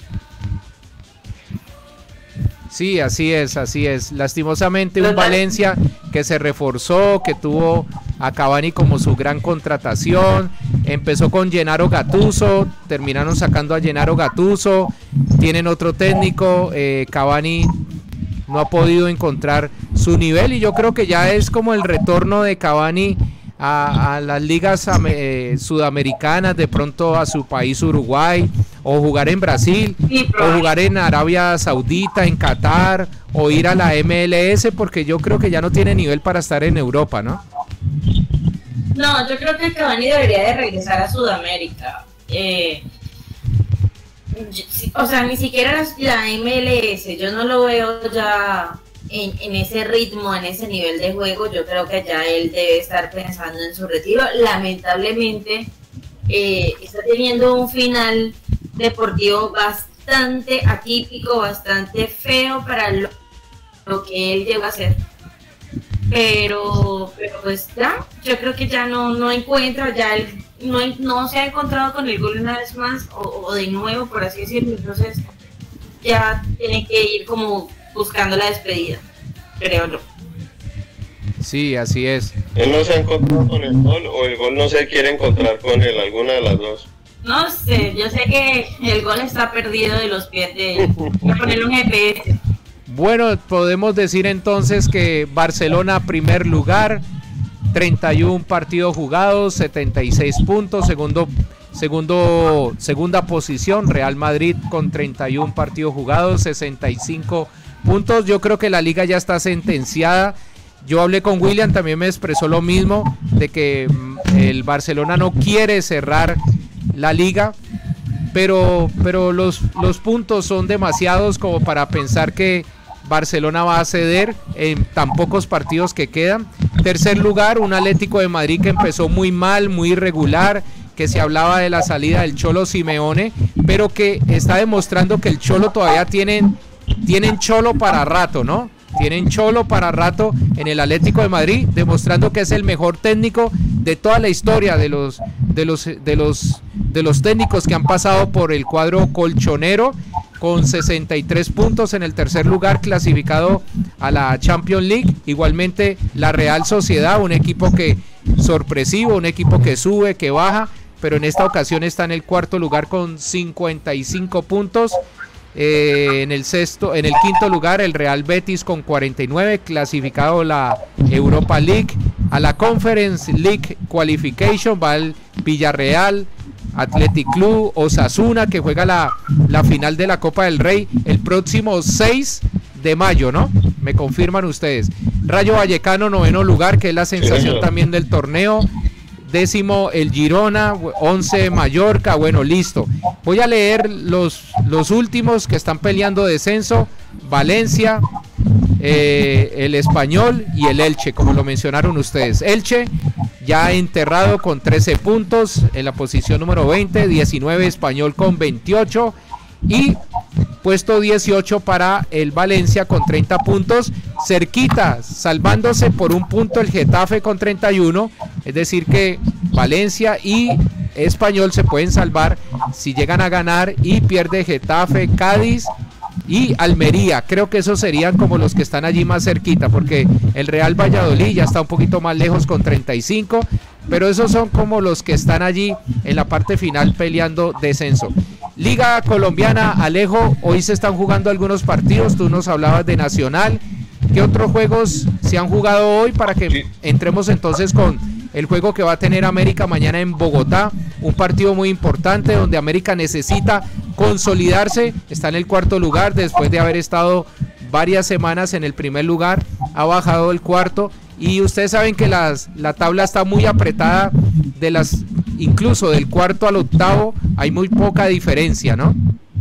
Sí, así es, así es. Lastimosamente un Valencia que se reforzó, que tuvo a Cavani como su gran contratación, empezó con Gennaro Gattuso, terminaron sacando a Gennaro Gattuso, tienen otro técnico, Cavani no ha podido encontrar su nivel y yo creo que ya es como el retorno de Cavani a las ligas sudamericanas, de pronto a su país Uruguay, o jugar en Brasil, o jugar en Arabia Saudita, en Qatar, o ir a la MLS, porque yo creo que ya no tiene nivel para estar en Europa, ¿no? No, yo creo que Cavani debería de regresar a Sudamérica. O sea, ni siquiera la MLS, yo no lo veo ya en ese ritmo, en ese nivel de juego. Yo creo que ya él debe estar pensando en su retiro. Lamentablemente está teniendo un final deportivo bastante atípico, bastante feo para lo que él llegó a hacer. Pero pues ya, yo creo que ya no encuentra, ya él no se ha encontrado con el gol una vez más, o de nuevo, por así decirlo. Entonces ya tiene que ir como buscando la despedida, creo yo. Sí, así es. Él no se ha encontrado con el gol, o el gol no se quiere encontrar con él, alguna de las dos. No sé, yo sé que el gol está perdido de los pies de él. Voy a ponerle un GPS. Bueno, podemos decir entonces que Barcelona primer lugar, 31 partidos jugados, 76 puntos, segunda posición, Real Madrid con 31 partidos jugados, 65 puntos. Yo creo que la liga ya está sentenciada. Yo hablé con William, también me expresó lo mismo, de que el Barcelona no quiere cerrar la liga, pero los puntos son demasiados como para pensar que Barcelona va a ceder en tan pocos partidos que quedan. Tercer lugar, un Atlético de Madrid que empezó muy mal, muy irregular, que se hablaba de la salida del Cholo Simeone, pero que está demostrando que el Cholo todavía tienen Cholo para rato, ¿no? Tienen Cholo para rato en el Atlético de Madrid, demostrando que es el mejor técnico de toda la historia de los técnicos que han pasado por el cuadro colchonero, con 63 puntos en el tercer lugar, clasificado a la Champions League. Igualmente la Real Sociedad, un equipo que sorpresivo, un equipo que sube, que baja, pero en esta ocasión está en el cuarto lugar con 55 puntos. En el quinto lugar el Real Betis con 49, clasificado la Europa League. A la Conference League Qualification va el Villarreal, Athletic Club, Osasuna, que juega la final de la Copa del Rey el próximo 6 de mayo, ¿no? Me confirman ustedes. Rayo Vallecano, noveno lugar, que es la sensación también del torneo. Décimo el Girona, 11 Mallorca. Bueno, listo. Voy a leer los últimos que están peleando descenso. Valencia, el Español y el Elche, como lo mencionaron ustedes. Elche ya enterrado con 13 puntos en la posición número 20, 19 Español con 28 y puesto 18 para el Valencia con 30 puntos, cerquita, salvándose por un punto el Getafe con 31, es decir que Valencia y Español se pueden salvar si llegan a ganar y pierde Getafe, Cádiz y Almería. Creo que esos serían como los que están allí más cerquita, porque el Real Valladolid ya está un poquito más lejos con 35, pero esos son como los que están allí en la parte final peleando descenso. Liga colombiana, Alejo, hoy se están jugando algunos partidos, tú nos hablabas de Nacional. ¿Qué otros juegos se han jugado hoy para que entremos entonces con el juego que va a tener América mañana en Bogotá? Un partido muy importante donde América necesita consolidarse, está en el cuarto lugar después de haber estado varias semanas en el primer lugar, ha bajado el cuarto y ustedes saben que la tabla está muy apretada, incluso del cuarto al octavo hay muy poca diferencia, ¿no?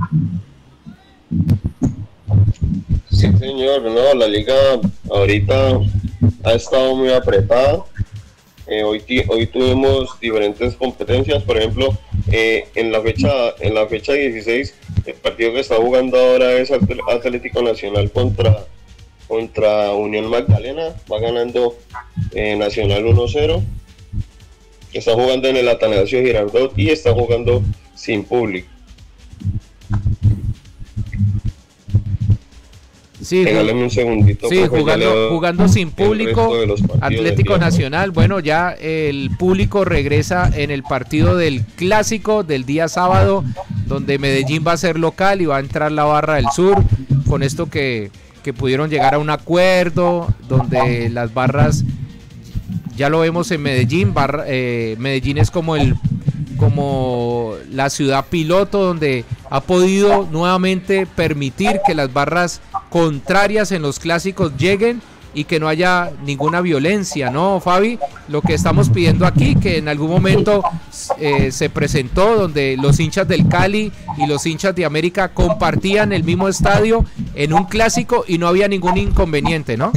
Sí, señor, no, la liga ahorita ha estado muy apretada. Hoy tuvimos diferentes competencias, por ejemplo, en la fecha 16, el partido que está jugando ahora es Atlético Nacional contra Unión Magdalena, va ganando Nacional 1-0, está jugando en el Atanasio Girardot y está jugando sin público. Sí, regáleme un segundito. Sí, jugando sin público, Atlético Nacional, bueno, ya el público regresa en el partido del Clásico del día sábado, donde Medellín va a ser local y va a entrar la Barra del Sur, con esto que pudieron llegar a un acuerdo, donde las barras, ya lo vemos en Medellín, Medellín es como la ciudad piloto, donde ha podido nuevamente permitir que las barras contrarias en los clásicos lleguen y que no haya ninguna violencia, ¿no, Fabi? Lo que estamos pidiendo aquí, que en algún momento se presentó, donde los hinchas del Cali y los hinchas de América compartían el mismo estadio en un clásico y no había ningún inconveniente, ¿no?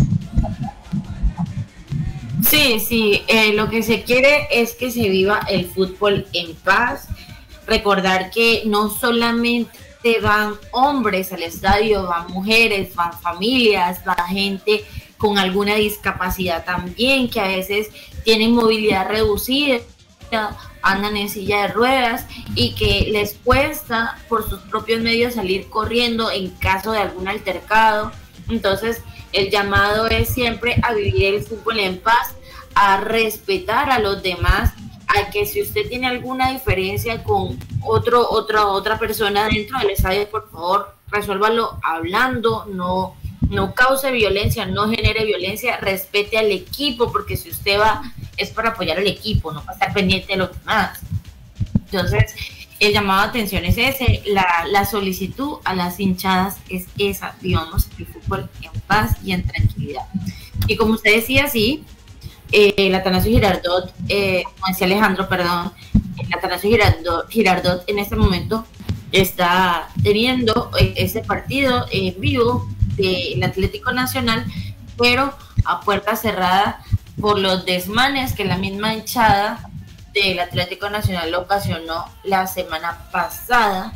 Sí, lo que se quiere es que se viva el fútbol en paz. Recordar que no solamente van hombres al estadio, van mujeres, van familias, va gente con alguna discapacidad también, que a veces tienen movilidad reducida, andan en silla de ruedas y que les cuesta por sus propios medios salir corriendo en caso de algún altercado. Entonces, el llamado es siempre a vivir el fútbol en paz, a respetar a los demás, a que si usted tiene alguna diferencia con otra persona dentro del estadio, por favor, resuélvalo hablando, no cause violencia, no genere violencia, respete al equipo, porque si usted va es para apoyar al equipo, no para estar pendiente de los demás. Entonces, el llamado de atención es ese, la solicitud a las hinchadas es esa, vivamos el fútbol en paz y en tranquilidad. Y como usted decía, sí, el Atanasio Girardot, como decía Alejandro, perdón, el Atanasio Girardot en este momento está teniendo ese partido en vivo del Atlético Nacional, pero a puerta cerrada por los desmanes que la misma hinchada del Atlético Nacional ocasionó la semana pasada,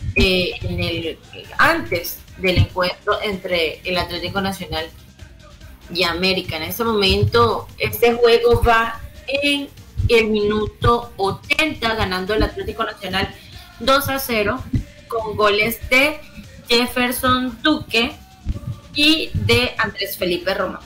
antes del encuentro entre el Atlético Nacional y América. En este momento este juego va en el minuto 80, ganando el Atlético Nacional 2-0 con goles de Jefferson Duque y de Andrés Felipe Román.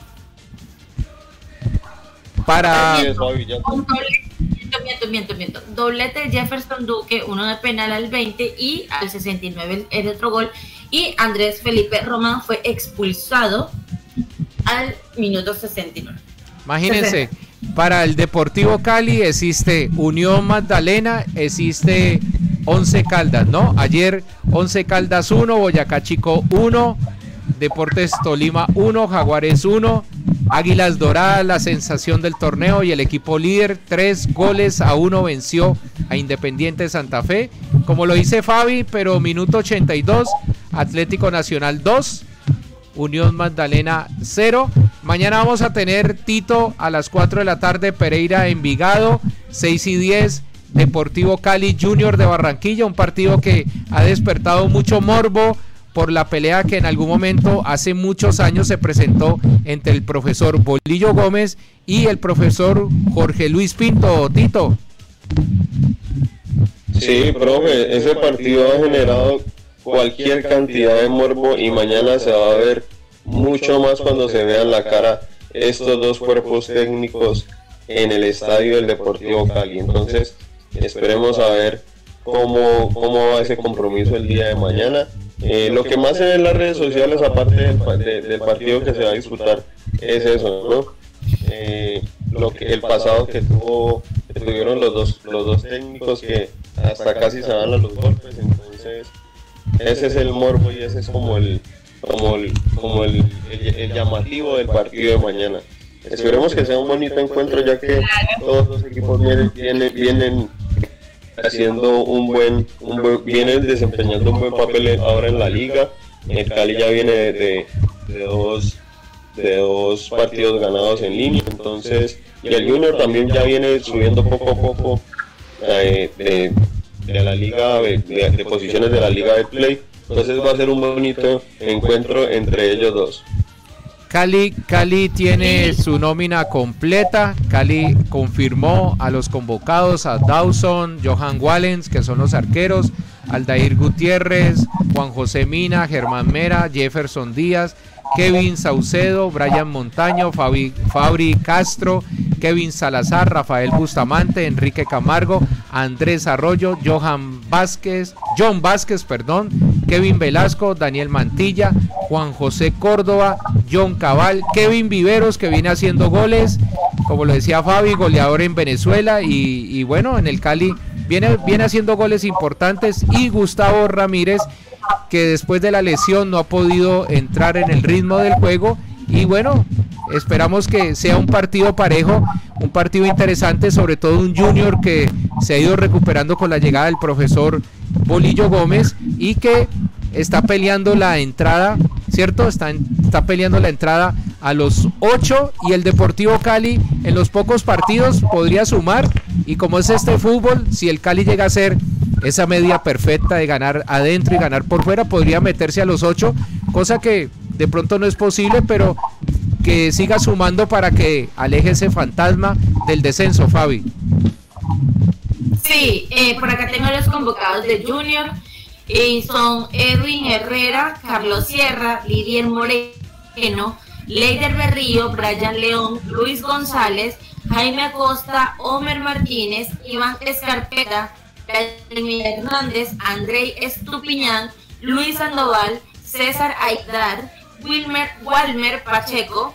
Miento. Doblete de Jefferson Duque, uno de penal al 20 y al 69 el otro gol, y Andrés Felipe Román fue expulsado al minuto 69. Imagínense, para el Deportivo Cali existe Unión Magdalena, existe Once Caldas, ¿no? Ayer Once Caldas 1, Boyacá Chico 1, Deportes Tolima 1, Jaguares 1, Águilas Doradas, la sensación del torneo y el equipo líder, 3-1 venció a Independiente Santa Fe, como lo dice Fabi, pero minuto 82, Atlético Nacional 2, Unión Magdalena 0. Mañana vamos a tener, Tito, a las 4 de la tarde, Pereira Envigado, 6:10, Deportivo Cali Junior de Barranquilla, un partido que ha despertado mucho morbo por la pelea que en algún momento, hace muchos años, se presentó entre el profesor Bolillo Gómez y el profesor Jorge Luis Pinto. Tito. Sí, profe, ese partido ha generado cualquier cantidad de morbo y mañana se va a ver mucho más cuando se vean la cara estos dos cuerpos técnicos en el estadio del Deportivo Cali. Entonces esperemos a ver cómo va ese compromiso el día de mañana. Lo que más se ve en las redes sociales, aparte del partido que se va a disputar, es eso, ¿no? El pasado que tuvieron los dos técnicos, que hasta casi se van a los golpes. Entonces ese es el morbo y ese es como el llamativo del partido de mañana. Esperemos que sea un bonito encuentro, ya que todos los equipos vienen haciendo vienen desempeñando un buen papel ahora en la liga. El Cali ya viene de de 2 partidos ganados en línea. Entonces, y el Junior también ya viene subiendo poco a poco de la liga de posiciones de la liga de play. Entonces va a ser un bonito encuentro entre ellos dos. Cali tiene su nómina completa. Cali confirmó a los convocados, a Dawson, Johan Wallens, que son los arqueros, Aldair Gutiérrez, Juan José Mina, Germán Mera, Jefferson Díaz, Kevin Saucedo, Brian Montaño, Fabri Castro, Kevin Salazar, Rafael Bustamante, Enrique Camargo, Andrés Arroyo, John Vázquez, Kevin Velasco, Daniel Mantilla, Juan José Córdoba, John Cabal, Kevin Viveros, que viene haciendo goles, como lo decía Fabi, goleador en Venezuela, y bueno, en el Cali viene haciendo goles importantes, y Gustavo Ramírez, que después de la lesión no ha podido entrar en el ritmo del juego, y bueno, esperamos que sea un partido parejo, un partido interesante, sobre todo un Junior que se ha ido recuperando con la llegada del profesor Bolillo Gómez y que está peleando la entrada, ¿cierto? Está peleando la entrada a los 8, y el Deportivo Cali en los pocos partidos podría sumar, y como es este fútbol, si el Cali llega a ser esa media perfecta de ganar adentro y ganar por fuera, podría meterse a los 8, cosa que de pronto no es posible, pero que siga sumando para que aleje ese fantasma del descenso, Fabi. Sí, por acá tengo los convocados de Junior, y son Edwin Herrera, Carlos Sierra, Lidier Moreno, Leider Berrío, Brian León, Luis González, Jaime Acosta, Homer Martínez, Iván Escarpeta, Vladimir Hernández, Andrei Estupiñán, Luis Sandoval, César Aidar, Valmer Pacheco,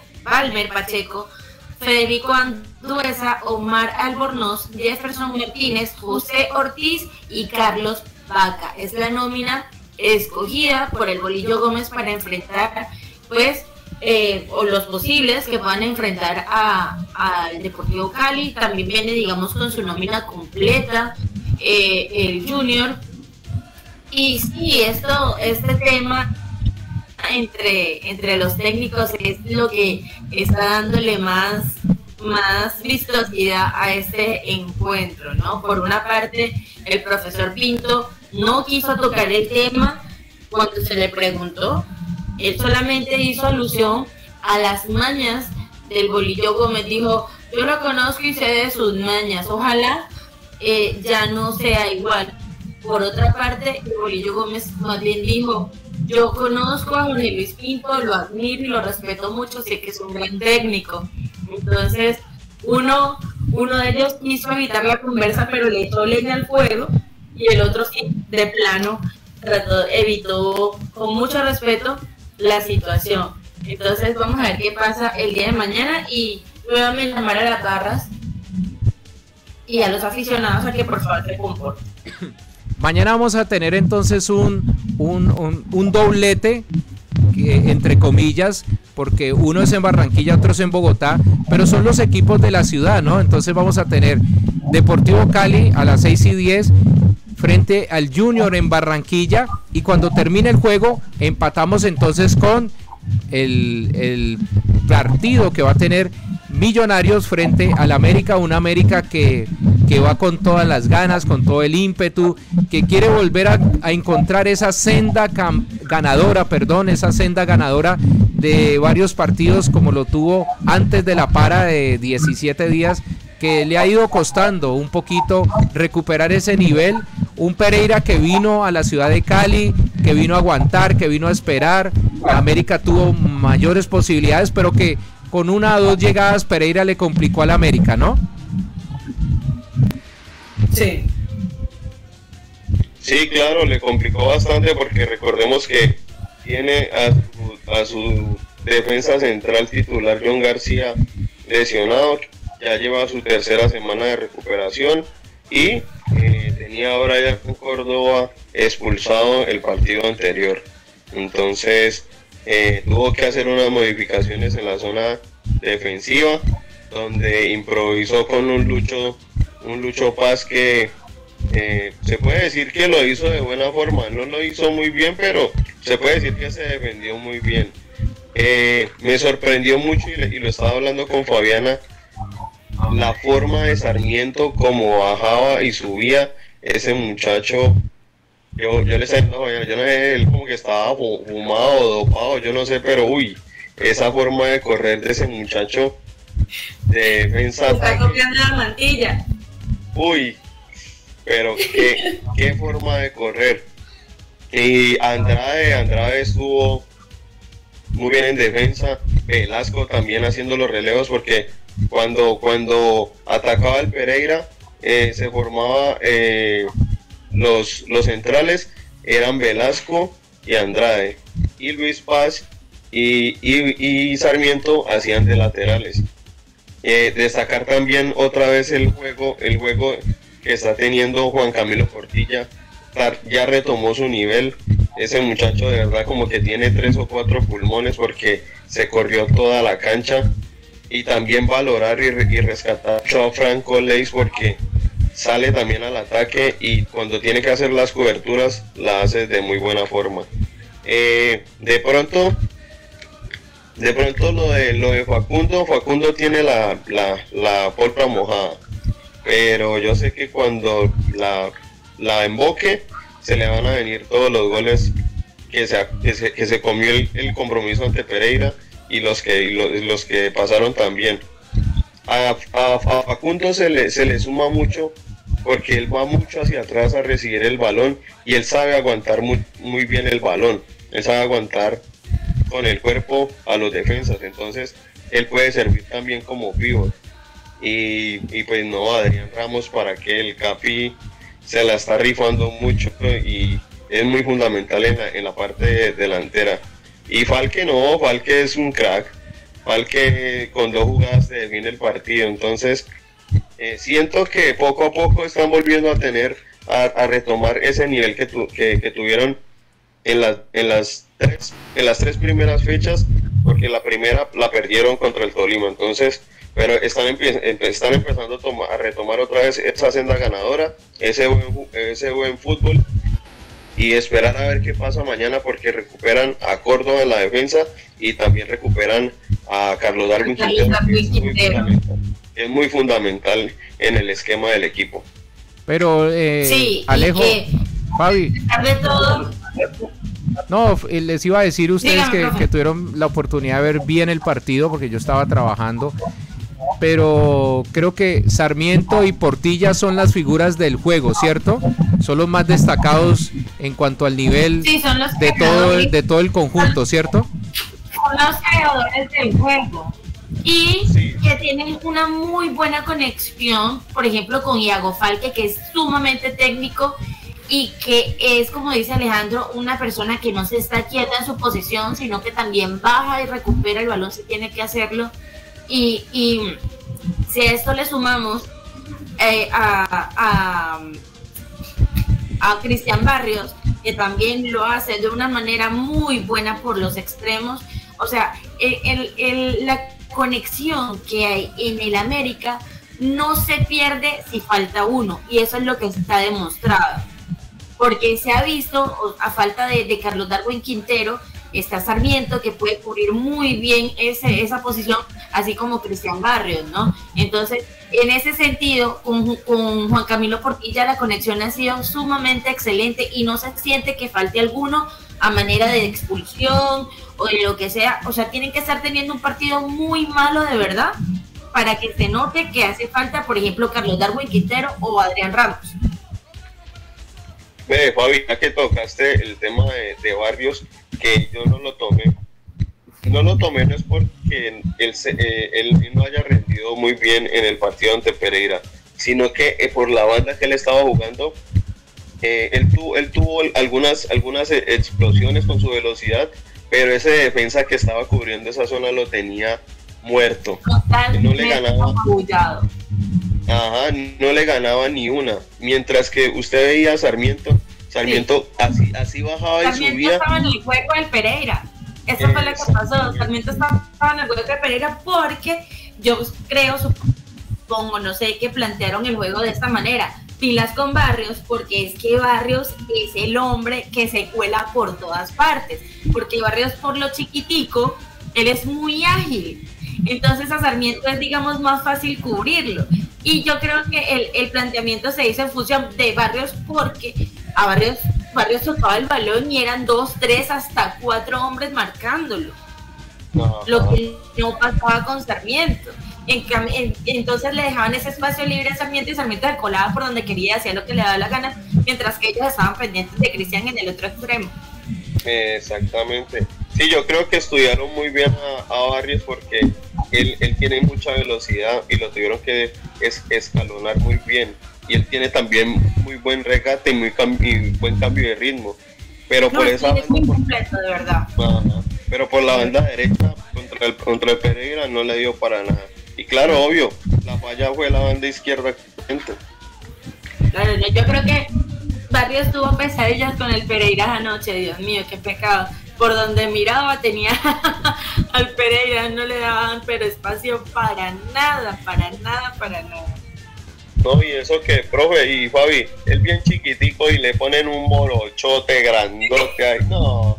Federico Anduesa, Omar Albornoz, Jefferson Martínez, José Ortiz y Carlos Vaca. Es la nómina escogida por el Bolillo Gómez para enfrentar, pues, o los posibles que puedan enfrentar al Deportivo Cali. También viene, digamos, con su nómina completa el Junior. Y sí, este tema entre los técnicos es lo que está dándole más vistosidad a este encuentro, ¿no? Por una parte, el profesor Pinto no quiso tocar el tema cuando se le preguntó. Él solamente hizo alusión a las mañas del Bolillo Gómez. Dijo, yo lo conozco y sé de sus mañas, ojalá ya no sea igual. Por otra parte, el Bolillo Gómez más bien dijo, yo conozco a Jorge Luis Pinto, lo admiro y lo respeto mucho, sé que es un gran técnico. Entonces, uno de ellos quiso evitar la conversa, pero le echó leña al fuego, y el otro sí, de plano, evitó con mucho respeto la situación. Entonces, vamos a ver qué pasa el día de mañana, y nuevamente llamar a las barras y a los aficionados a que por favor se comporten. Mañana vamos a tener entonces un doblete, entre comillas, porque uno es en Barranquilla, otro es en Bogotá, pero son los equipos de la ciudad, ¿no? Entonces vamos a tener Deportivo Cali a las 6:10 frente al Junior en Barranquilla, y cuando termine el juego empatamos entonces con el partido que va a tener Millonarios frente al América, una América que va con todas las ganas, con todo el ímpetu, que quiere volver a encontrar esa senda ganadora de varios partidos, como lo tuvo antes de la para de 17 días, que le ha ido costando un poquito recuperar ese nivel. Un Pereira que vino a la ciudad de Cali, que vino a aguantar, que vino a esperar. América tuvo mayores posibilidades, pero que con 1 o 2 llegadas Pereira le complicó al América, ¿no? Sí. Sí, claro, le complicó bastante, porque recordemos que tiene a su defensa central titular John García lesionado, ya lleva su 3ª semana de recuperación, y tenía a Brian Córdoba expulsado el partido anterior. Entonces tuvo que hacer unas modificaciones en la zona defensiva, donde improvisó con un Lucho Paz que se puede decir que lo hizo de buena forma. No lo hizo muy bien, pero se puede decir que se defendió muy bien. Me sorprendió mucho y lo estaba hablando con Fabiana, la forma de Sarmiento, como bajaba y subía ese muchacho. Yo le estaba diciendo, yo no sé, él como que estaba fumado, dopado, yo no sé, pero uy, esa forma de correr de ese muchacho de defensa. Está copiando la mantilla. Uy, pero qué forma de correr. Y Andrade estuvo muy bien en defensa, Velasco también haciendo los relevos, porque cuando atacaba el Pereira, se formaba los centrales, eran Velasco y Andrade, y Luis Paz y Sarmiento hacían de laterales. Destacar también otra vez el juego que está teniendo Juan Camilo Portilla. Ya retomó su nivel. Ese muchacho de verdad como que tiene 3 o 4 pulmones, porque se corrió toda la cancha. Y también valorar y rescatar a Franco Leis, porque sale también al ataque y cuando tiene que hacer las coberturas la hace de muy buena forma. De pronto lo de Facundo tiene la pólvora mojada, pero yo sé que cuando la emboque se le van a venir todos los goles que se comió el compromiso ante Pereira y los que pasaron también. A Facundo se le suma mucho, porque él va mucho hacia atrás a recibir el balón y él sabe aguantar muy bien el balón, él sabe aguantar con el cuerpo a los defensas, entonces él puede servir también como pívot. Y pues no, Adrián Ramos, para que el Capi se la está rifando mucho y es muy fundamental en la parte delantera. Y Falque es un crack. Falque con 2 jugadas te define el partido. Entonces siento que poco a poco están volviendo a retomar ese nivel que tuvieron en las 3 primeras fechas, porque la primera la perdieron contra el Tolima. Entonces, pero están empezando a retomar otra vez esa senda ganadora, ese buen fútbol, y esperar a ver qué pasa mañana, porque recuperan a Córdoba en la defensa y también recuperan a Carlos Darwin Quintero, que es muy fundamental en el esquema del equipo. Pero sí, Alejo, Fabi, de todo. No, les iba a decir a ustedes Dígame, que tuvieron la oportunidad de ver bien el partido, porque yo estaba trabajando, pero creo que Sarmiento y Portilla son las figuras del juego, ¿cierto? Son los más destacados en cuanto al nivel, sí, son los de todo el conjunto, ¿cierto? Son los creadores del juego y sí, que tienen una muy buena conexión, por ejemplo, con Iago Falque, que es sumamente técnico y que es, como dice Alejandro, una persona que no se está quieta en su posición, sino que también baja y recupera el balón si tiene que hacerlo. Y si a esto le sumamos a Cristian Barrios, que también lo hace de una manera muy buena por los extremos, o sea, la conexión que hay en el América no se pierde si falta uno, y eso es lo que está demostrado, porque se ha visto, a falta de Carlos Darwin Quintero, está Sarmiento, que puede cubrir muy bien esa posición, así como Cristian Barrios, ¿no? Entonces, en ese sentido, con Juan Camilo Portilla la conexión ha sido sumamente excelente y no se siente que falte alguno a manera de expulsión o de lo que sea. O sea, tienen que estar teniendo un partido muy malo de verdad para que se note que hace falta, por ejemplo, Carlos Darwin Quintero o Adrián Ramos. Fabi, ya que tocaste el tema de Barrios, que yo no lo tomé no es porque él no haya rendido muy bien en el partido ante Pereira, sino que por la banda que él estaba jugando, él tuvo algunas explosiones con su velocidad, pero ese defensa que estaba cubriendo esa zona lo tenía muerto. No le ganaba. Ajá, no le ganaba ni una. Mientras que usted veía a Sarmiento sí, así bajaba y Sarmiento subía. Estaba en el juego del Pereira. Eso fue lo que pasó. Sarmiento estaba en el juego del Pereira porque yo creo, supongo, no sé, que plantearon el juego de esta manera. Pilas con Barrios, porque es que Barrios es el hombre que se cuela por todas partes. Porque Barrios, por lo chiquitico, él es muy ágil. Entonces a Sarmiento es, digamos, más fácil cubrirlo. Y yo creo que el planteamiento se hizo en función de Barrios, porque a Barrios tocaba el balón y eran 2, 3, hasta 4 hombres marcándolo. Lo que no pasaba con Sarmiento. Entonces le dejaban ese espacio libre a Sarmiento, y Sarmiento se colaba por donde quería, hacía lo que le daba la gana, mientras que ellos estaban pendientes de Cristian en el otro extremo. Exactamente. Sí, yo creo que estudiaron muy bien a Barrios, porque él tiene mucha velocidad y lo tuvieron que escalonar muy bien. Y él tiene también muy buen regate y buen cambio de ritmo. Pero no, por esa es muy completo, de verdad. Pero por la banda derecha contra el Pereira no le dio para nada. Y claro, obvio, la falla fue la banda izquierda. Claro, yo creo que Barrios tuvo pesadillas con el Pereira anoche. Dios mío, qué pecado. Por donde miraba tenía al Pereira, no le daban pero espacio para nada. No, y eso que, profe y Fabi, él bien chiquitico y le ponen un morochote grandote ahí, no.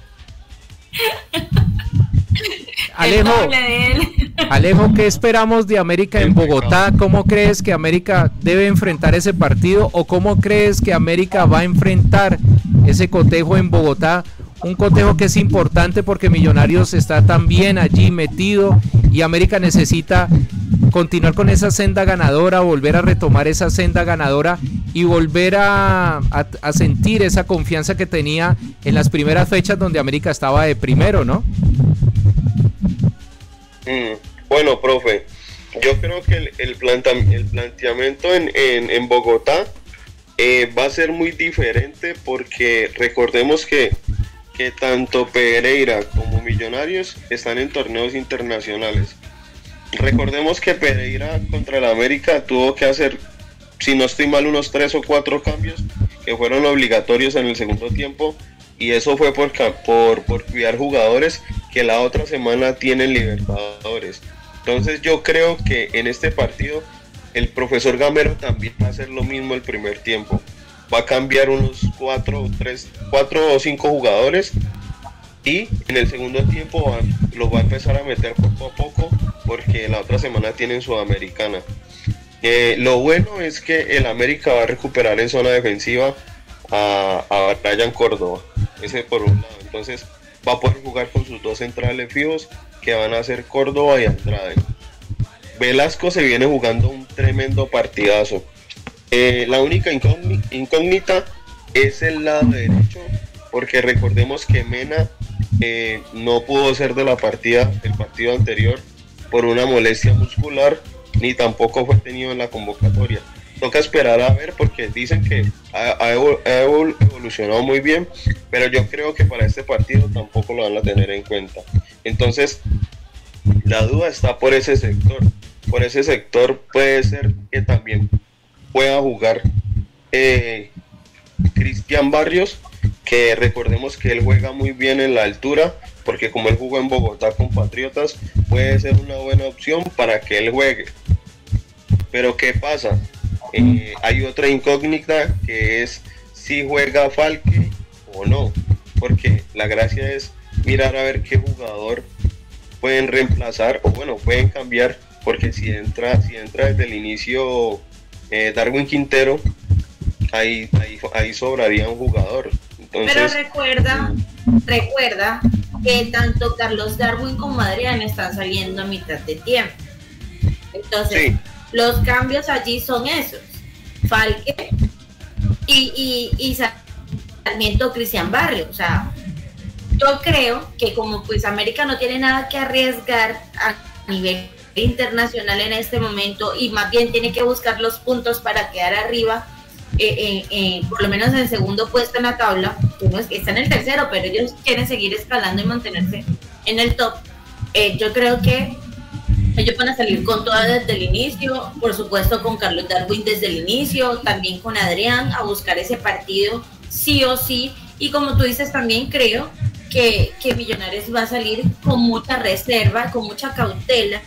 Alejo, ¿qué esperamos de América en Bogotá? ¿Cómo crees que América debe enfrentar ese partido? ¿O cómo crees que América va a enfrentar ese cotejo en Bogotá? Un cotejo que es importante porque Millonarios está también allí metido y América necesita continuar con esa senda ganadora, volver a retomar esa senda ganadora y volver a sentir esa confianza que tenía en las primeras fechas donde América estaba de primero, ¿no? Bueno, profe, yo creo que el planteamiento en Bogotá va a ser muy diferente, porque recordemos que tanto Pereira como Millonarios están en torneos internacionales. Recordemos que Pereira contra el América tuvo que hacer, si no estoy mal, unos 3 o 4 cambios que fueron obligatorios en el segundo tiempo, y eso fue por cuidar jugadores que la otra semana tienen Libertadores. Entonces yo creo que en este partido el profesor Gamero también va a hacer lo mismo el primer tiempo. Va a cambiar unos 4 o 5 jugadores, y en el segundo tiempo los va a empezar a meter poco a poco, porque la otra semana tienen Sudamericana. Lo bueno es que el América va a recuperar en zona defensiva a Brian Córdoba, ese por un lado. Entonces va a poder jugar con sus 2 centrales fijos, que van a ser Córdoba y Andrade. Velasco se viene jugando un tremendo partidazo. La única incógnita es el lado derecho, porque recordemos que Mena no pudo ser de la partida del partido anterior por una molestia muscular, ni tampoco fue tenido en la convocatoria. Toca esperar a ver, porque dicen que ha evolucionado muy bien, pero yo creo que para este partido tampoco lo van a tener en cuenta. Entonces la duda está por ese sector. Por ese sector puede ser que también pueda jugar Cristian Barrios, que recordemos que él juega muy bien en la altura, porque como él jugó en Bogotá con Patriotas, puede ser una buena opción para que él juegue. Pero ¿qué pasa? Hay otra incógnita, que es si juega Falque o no, porque la gracia es mirar a ver qué jugador pueden reemplazar, o bueno, pueden cambiar, porque si entra desde el inicio Darwin Quintero, ahí sobraría un jugador. Entonces, pero recuerda que tanto Carlos Darwin como Adrián están saliendo a mitad de tiempo. Entonces, sí, los cambios allí son esos: Falque y Sarmiento, Cristian Barrios. O sea, yo creo que como pues América no tiene nada que arriesgar a nivel internacional en este momento, y más bien tiene que buscar los puntos para quedar arriba, por lo menos en el segundo puesto en la tabla, que no es que está en el tercero, pero ellos quieren seguir escalando y mantenerse en el top. Yo creo que ellos van a salir con todas desde el inicio, por supuesto con Carlos Darwin desde el inicio, también con Adrián, a buscar ese partido sí o sí. Y como tú dices, también creo que Millonarios va a salir con mucha reserva, con mucha cautela,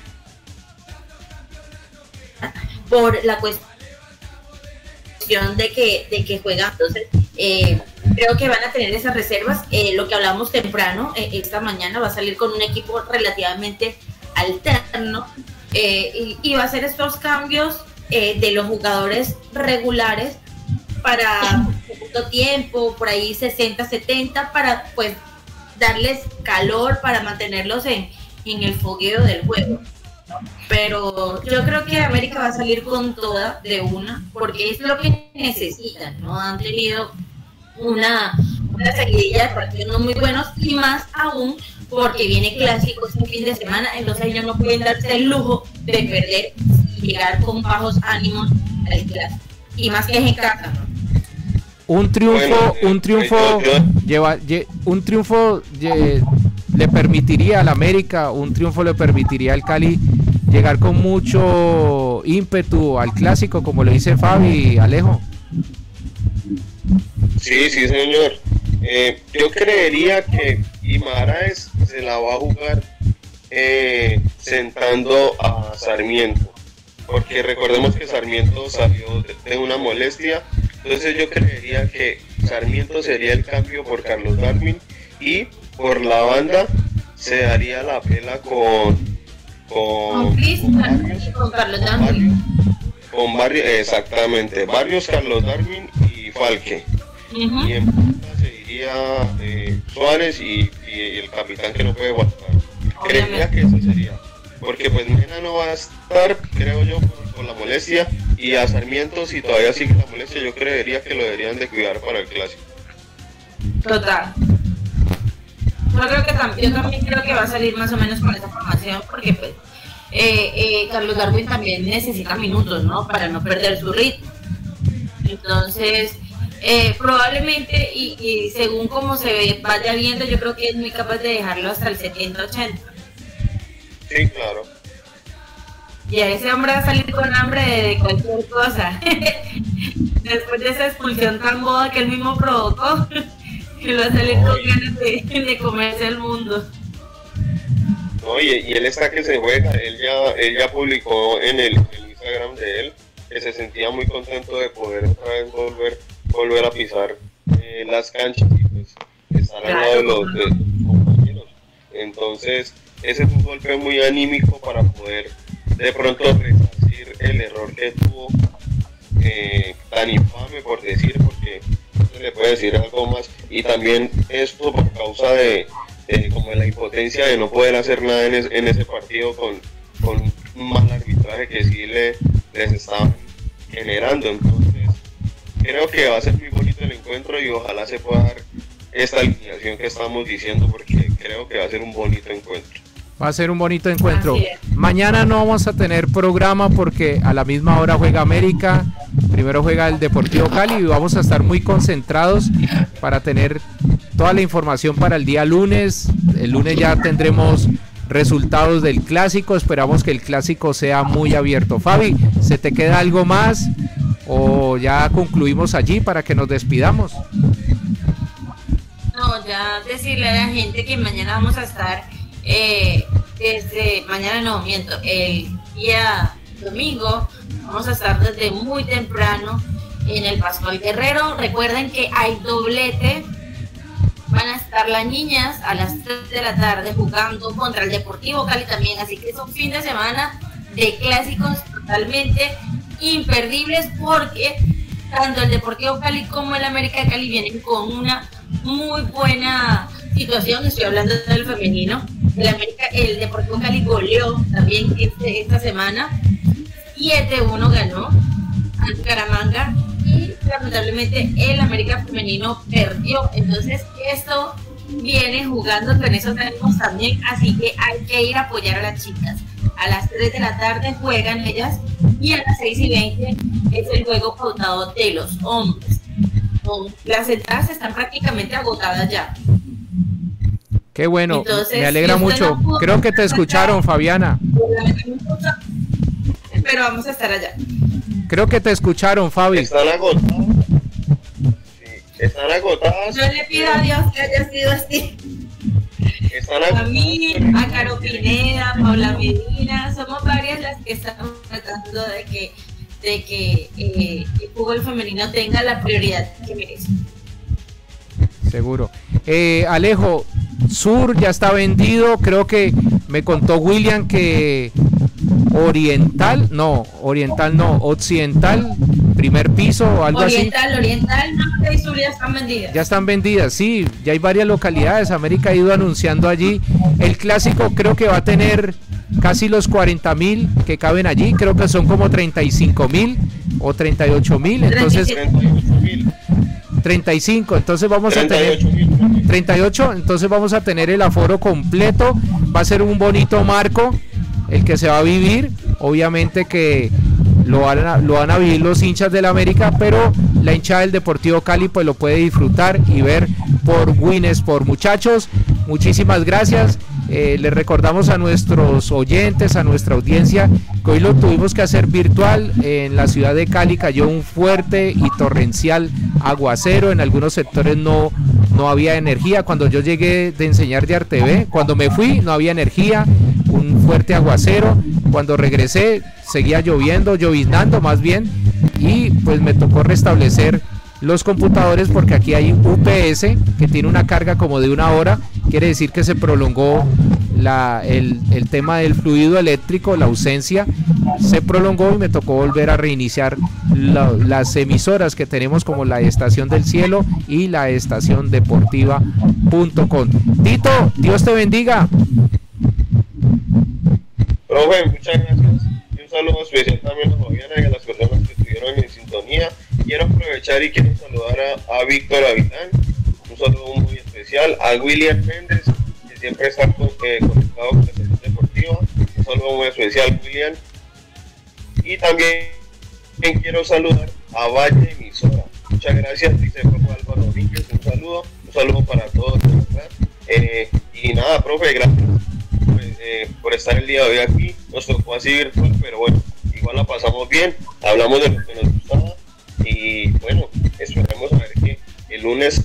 por la cuestión de que juega. Entonces creo que van a tener esas reservas. Lo que hablamos temprano, esta mañana va a salir con un equipo relativamente alterno y va a hacer estos cambios de los jugadores regulares para poquito tiempo, por ahí 60-70, para pues darles calor, para mantenerlos en el fogueo del juego. Pero yo creo que América va a salir con toda de una, porque es lo que necesitan, ¿no? Han tenido una seguidilla de partidos no muy buenos, y más aún porque viene clásico este fin de semana, entonces ellos no pueden darse el lujo de perder y llegar con bajos ánimos al clásico, y más que es en casa, ¿no? Un triunfo le permitiría al América, un triunfo le permitiría al Cali llegar con mucho ímpetu al clásico, como lo dice Fabi, Alejo. Sí, señor. Yo creería que Guimaraes se la va a jugar sentando a Sarmiento, porque recordemos que Sarmiento salió de una molestia. Entonces yo creería que Sarmiento sería el cambio por Carlos Darwin, y por la banda se daría la pela con Carlos Darwin. Con Barrios, exactamente, Barrios, Carlos Darwin y Falque. Y en punta se iría Suárez y el capitán que no puede guardar. Creería que eso sería, porque pues Mena no va a estar, creo yo, por la molestia, y a Sarmiento, si todavía sigue la molestia, yo creería que lo deberían de cuidar para el clásico. Total. Yo también creo que va a salir más o menos con esa formación, porque pues Carlos Darwin también necesita minutos, ¿no? Para no perder su ritmo. Entonces, probablemente, y según como vaya viendo, yo creo que es muy capaz de dejarlo hasta el 70-80. Sí, claro. Y a ese hombre va a salir con hambre de cualquier cosa. Después de esa expulsión tan boda que él mismo provocó, que lo va a salir con ganas de comerse el mundo. No, y él está que se juega. Él ya publicó en el Instagram de él que se sentía muy contento de poder otra vez volver a pisar las canchas y pues estar al lado de los compañeros. Entonces ese es un golpe muy anímico para poder de pronto resarcir el error que tuvo, tan infame por decir, porque no se le puede decir algo más, y también esto por causa de como la impotencia de no poder hacer nada en ese partido con un mal arbitraje que sí les estaban generando. Entonces creo que va a ser muy bonito el encuentro, y ojalá se pueda dar esta alineación que estamos diciendo, porque creo que va a ser un bonito encuentro. Va a ser un bonito encuentro. Mañana no vamos a tener programa porque a la misma hora juega América, primero juega el Deportivo Cali, y vamos a estar muy concentrados para tener toda la información para el día lunes. El lunes ya tendremos resultados del clásico, esperamos que el clásico sea muy abierto. Fabi, ¿se te queda algo más o ya concluimos allí para que nos despidamos? No, ya decirle a la gente que mañana vamos a estar el día domingo vamos a estar desde muy temprano en el Pascual Guerrero. Recuerden que hay doblete, van a estar las niñas a las 3 de la tarde jugando contra el Deportivo Cali también, así que es un fin de semana de clásicos totalmente imperdibles, porque tanto el Deportivo Cali como el América de Cali vienen con una muy buena situación. Estoy hablando del femenino. El Deportivo Cali goleó también esta semana, 7-1 ganó al Bucaramanga, y lamentablemente el América femenino perdió. Entonces esto viene jugando con esos ánimos también, así que hay que ir a apoyar a las chicas. A las 3 de la tarde juegan ellas, y a las 6:20 es el juego pautado de los hombres. Las entradas están prácticamente agotadas ya. Qué bueno. Entonces, me alegra mucho. Creo que te escucharon, Fabiana. Pero vamos a estar allá. Creo que te escucharon, Fabi. Están agotadas. Sí, están agotadas. Yo le pido a Dios que haya sido así. A mí, a Caro Pineda, Paula Medina, somos varias las que estamos tratando de que el fútbol femenino tenga la prioridad que merece. Seguro. Alejo, Sur ya está vendido, creo que me contó William que Occidental, primer piso o algo Oriental, Norte y Sur ya están vendidas. Ya están vendidas, sí, ya hay varias localidades, América ha ido anunciando allí. El clásico creo que va a tener casi los 40.000 que caben allí, creo que son como 35.000 o 38.000, entonces 35, entonces vamos a tener 38, entonces vamos a tener el aforo completo, va a ser un bonito marco el que se va a vivir, obviamente que lo van a vivir los hinchas del América, pero la hinchada del Deportivo Cali pues lo puede disfrutar y ver por Winsport. Muchachos, muchísimas gracias. Les recordamos a nuestros oyentes, a nuestra audiencia, que hoy lo tuvimos que hacer virtual. En la ciudad de Cali cayó un fuerte y torrencial aguacero, en algunos sectores no había energía. Cuando yo llegué de enseñar de RTV, cuando me fui no había energía, un fuerte aguacero. Cuando regresé seguía lloviznando más bien, y pues me tocó restablecer los computadores porque aquí hay un UPS que tiene una carga como de 1 hora, quiere decir que se prolongó el tema del fluido eléctrico, la ausencia se prolongó y me tocó volver a reiniciar las emisoras que tenemos, como la Estación del Cielo y la Estación Deportiva.com. Tito, Dios te bendiga. Profe, muchas gracias. Y un saludo especial también a Fabiana y a las personas que estuvieron en sintonía. Quiero aprovechar y quiero saludar a Víctor Avilán, un saludo muy especial, a William Méndez, que siempre está conectado con la Estación Deportiva, un saludo muy especial, William. Y también quiero saludar a Valle Emisora. Muchas gracias, dice el profe Álvaro Víquez, un saludo para todos, de verdad. Y nada, profe, gracias por estar el día de hoy aquí. Nos tocó así virtual, pero bueno, igual la pasamos bien, hablamos de lo que nos gustaba y bueno, esperamos a ver que el lunes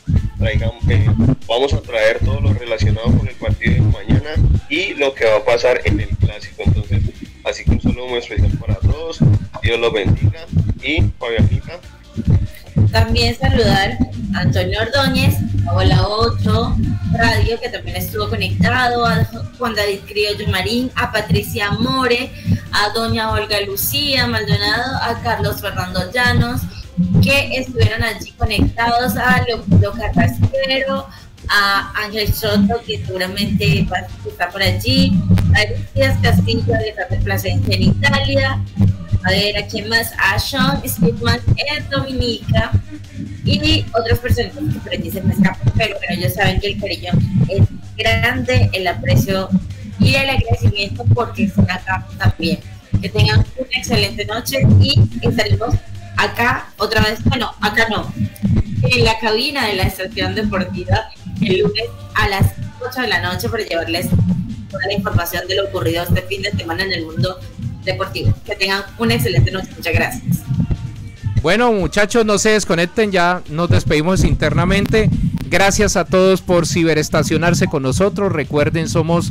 vamos a traer todo lo relacionado con el partido de mañana y lo que va a pasar en el clásico. Entonces, así que un saludo muy especial para todos, Dios los bendiga. Y Fabianita, también saludar a Antonio Ordóñez, a Bola 8 Radio, que también estuvo conectado, a Juan David Criollo Marín, a Patricia More, a doña Olga Lucía Maldonado, a Carlos Fernando Llanos, que estuvieron allí conectados, a Lo Carrasquero, a Ángel Soto, que seguramente va a estar por allí, a Elías Castillo de Carlos Plasencia en Italia, a ver, ¿a quién más? A Sean Speedman en Dominica y otras personas que por allí se me escapan, pero bueno, ellos saben que el cariño es grande, el aprecio y el agradecimiento porque están acá también. Que tengan una excelente noche y estaremos acá otra vez, bueno, acá no, en la cabina de la Estación Deportiva el lunes a las 8 de la noche para llevarles toda la información de lo ocurrido este fin de semana en el mundo deportivo. Que tengan una excelente noche. Muchas gracias. Bueno, muchachos, no se desconecten, ya nos despedimos internamente. Gracias a todos por ciberestacionarse con nosotros. Recuerden, somos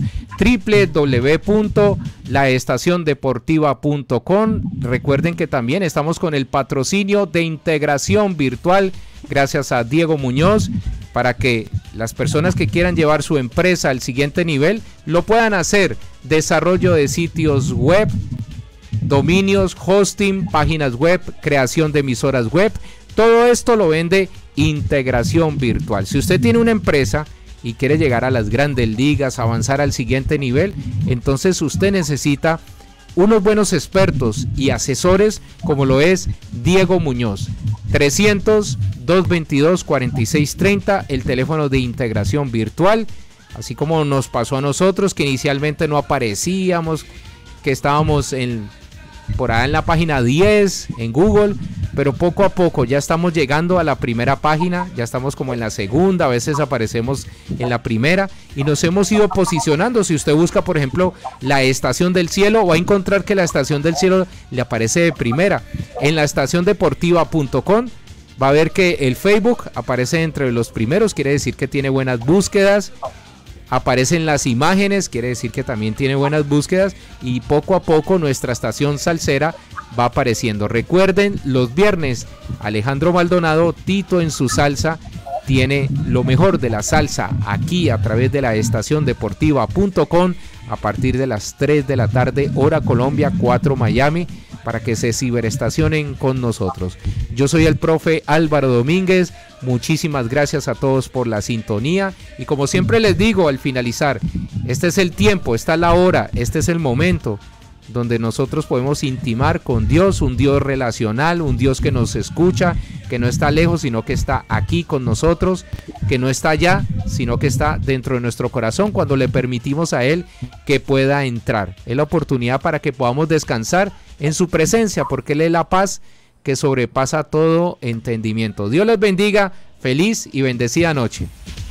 www.laestaciondeportiva.com. Recuerden que también estamos con el patrocinio de Integración Virtual, gracias a Diego Muñoz, para que las personas que quieran llevar su empresa al siguiente nivel lo puedan hacer. Desarrollo de sitios web, dominios, hosting, páginas web, creación de emisoras web, todo esto lo vende Integración Virtual. Si usted tiene una empresa y quiere llegar a las grandes ligas, avanzar al siguiente nivel, entonces usted necesita unos buenos expertos y asesores como lo es Diego Muñoz. 300-222-4630, el teléfono de Integración Virtual. Así como nos pasó a nosotros, que inicialmente no aparecíamos, que estábamos por ahí en la página 10 en Google, pero poco a poco ya estamos llegando a la primera página, ya estamos como en la segunda, a veces aparecemos en la primera y nos hemos ido posicionando. Si usted busca, por ejemplo, la Estación del Cielo, va a encontrar que la Estación del Cielo le aparece de primera. En la estaciondeportiva.com va a ver que el Facebook aparece entre los primeros, quiere decir que tiene buenas búsquedas. Aparecen las imágenes, quiere decir que también tiene buenas búsquedas, y poco a poco nuestra estación salsera va apareciendo. Recuerden, los viernes Alejandro Maldonado, Tito en su salsa, tiene lo mejor de la salsa aquí a través de la estaciondeportiva.com a partir de las 3 de la tarde, hora Colombia, 4 Miami, para que se ciberestacionen con nosotros. Yo soy el profe Álvaro Domínguez, muchísimas gracias a todos por la sintonía y como siempre les digo al finalizar, este es el tiempo, esta es la hora, este es el momento donde nosotros podemos intimar con Dios, un Dios relacional, un Dios que nos escucha, que no está lejos, sino que está aquí con nosotros, que no está allá, sino que está dentro de nuestro corazón cuando le permitimos a Él que pueda entrar. Es la oportunidad para que podamos descansar en su presencia, porque Él es la paz que sobrepasa todo entendimiento. Dios les bendiga, feliz y bendecida noche.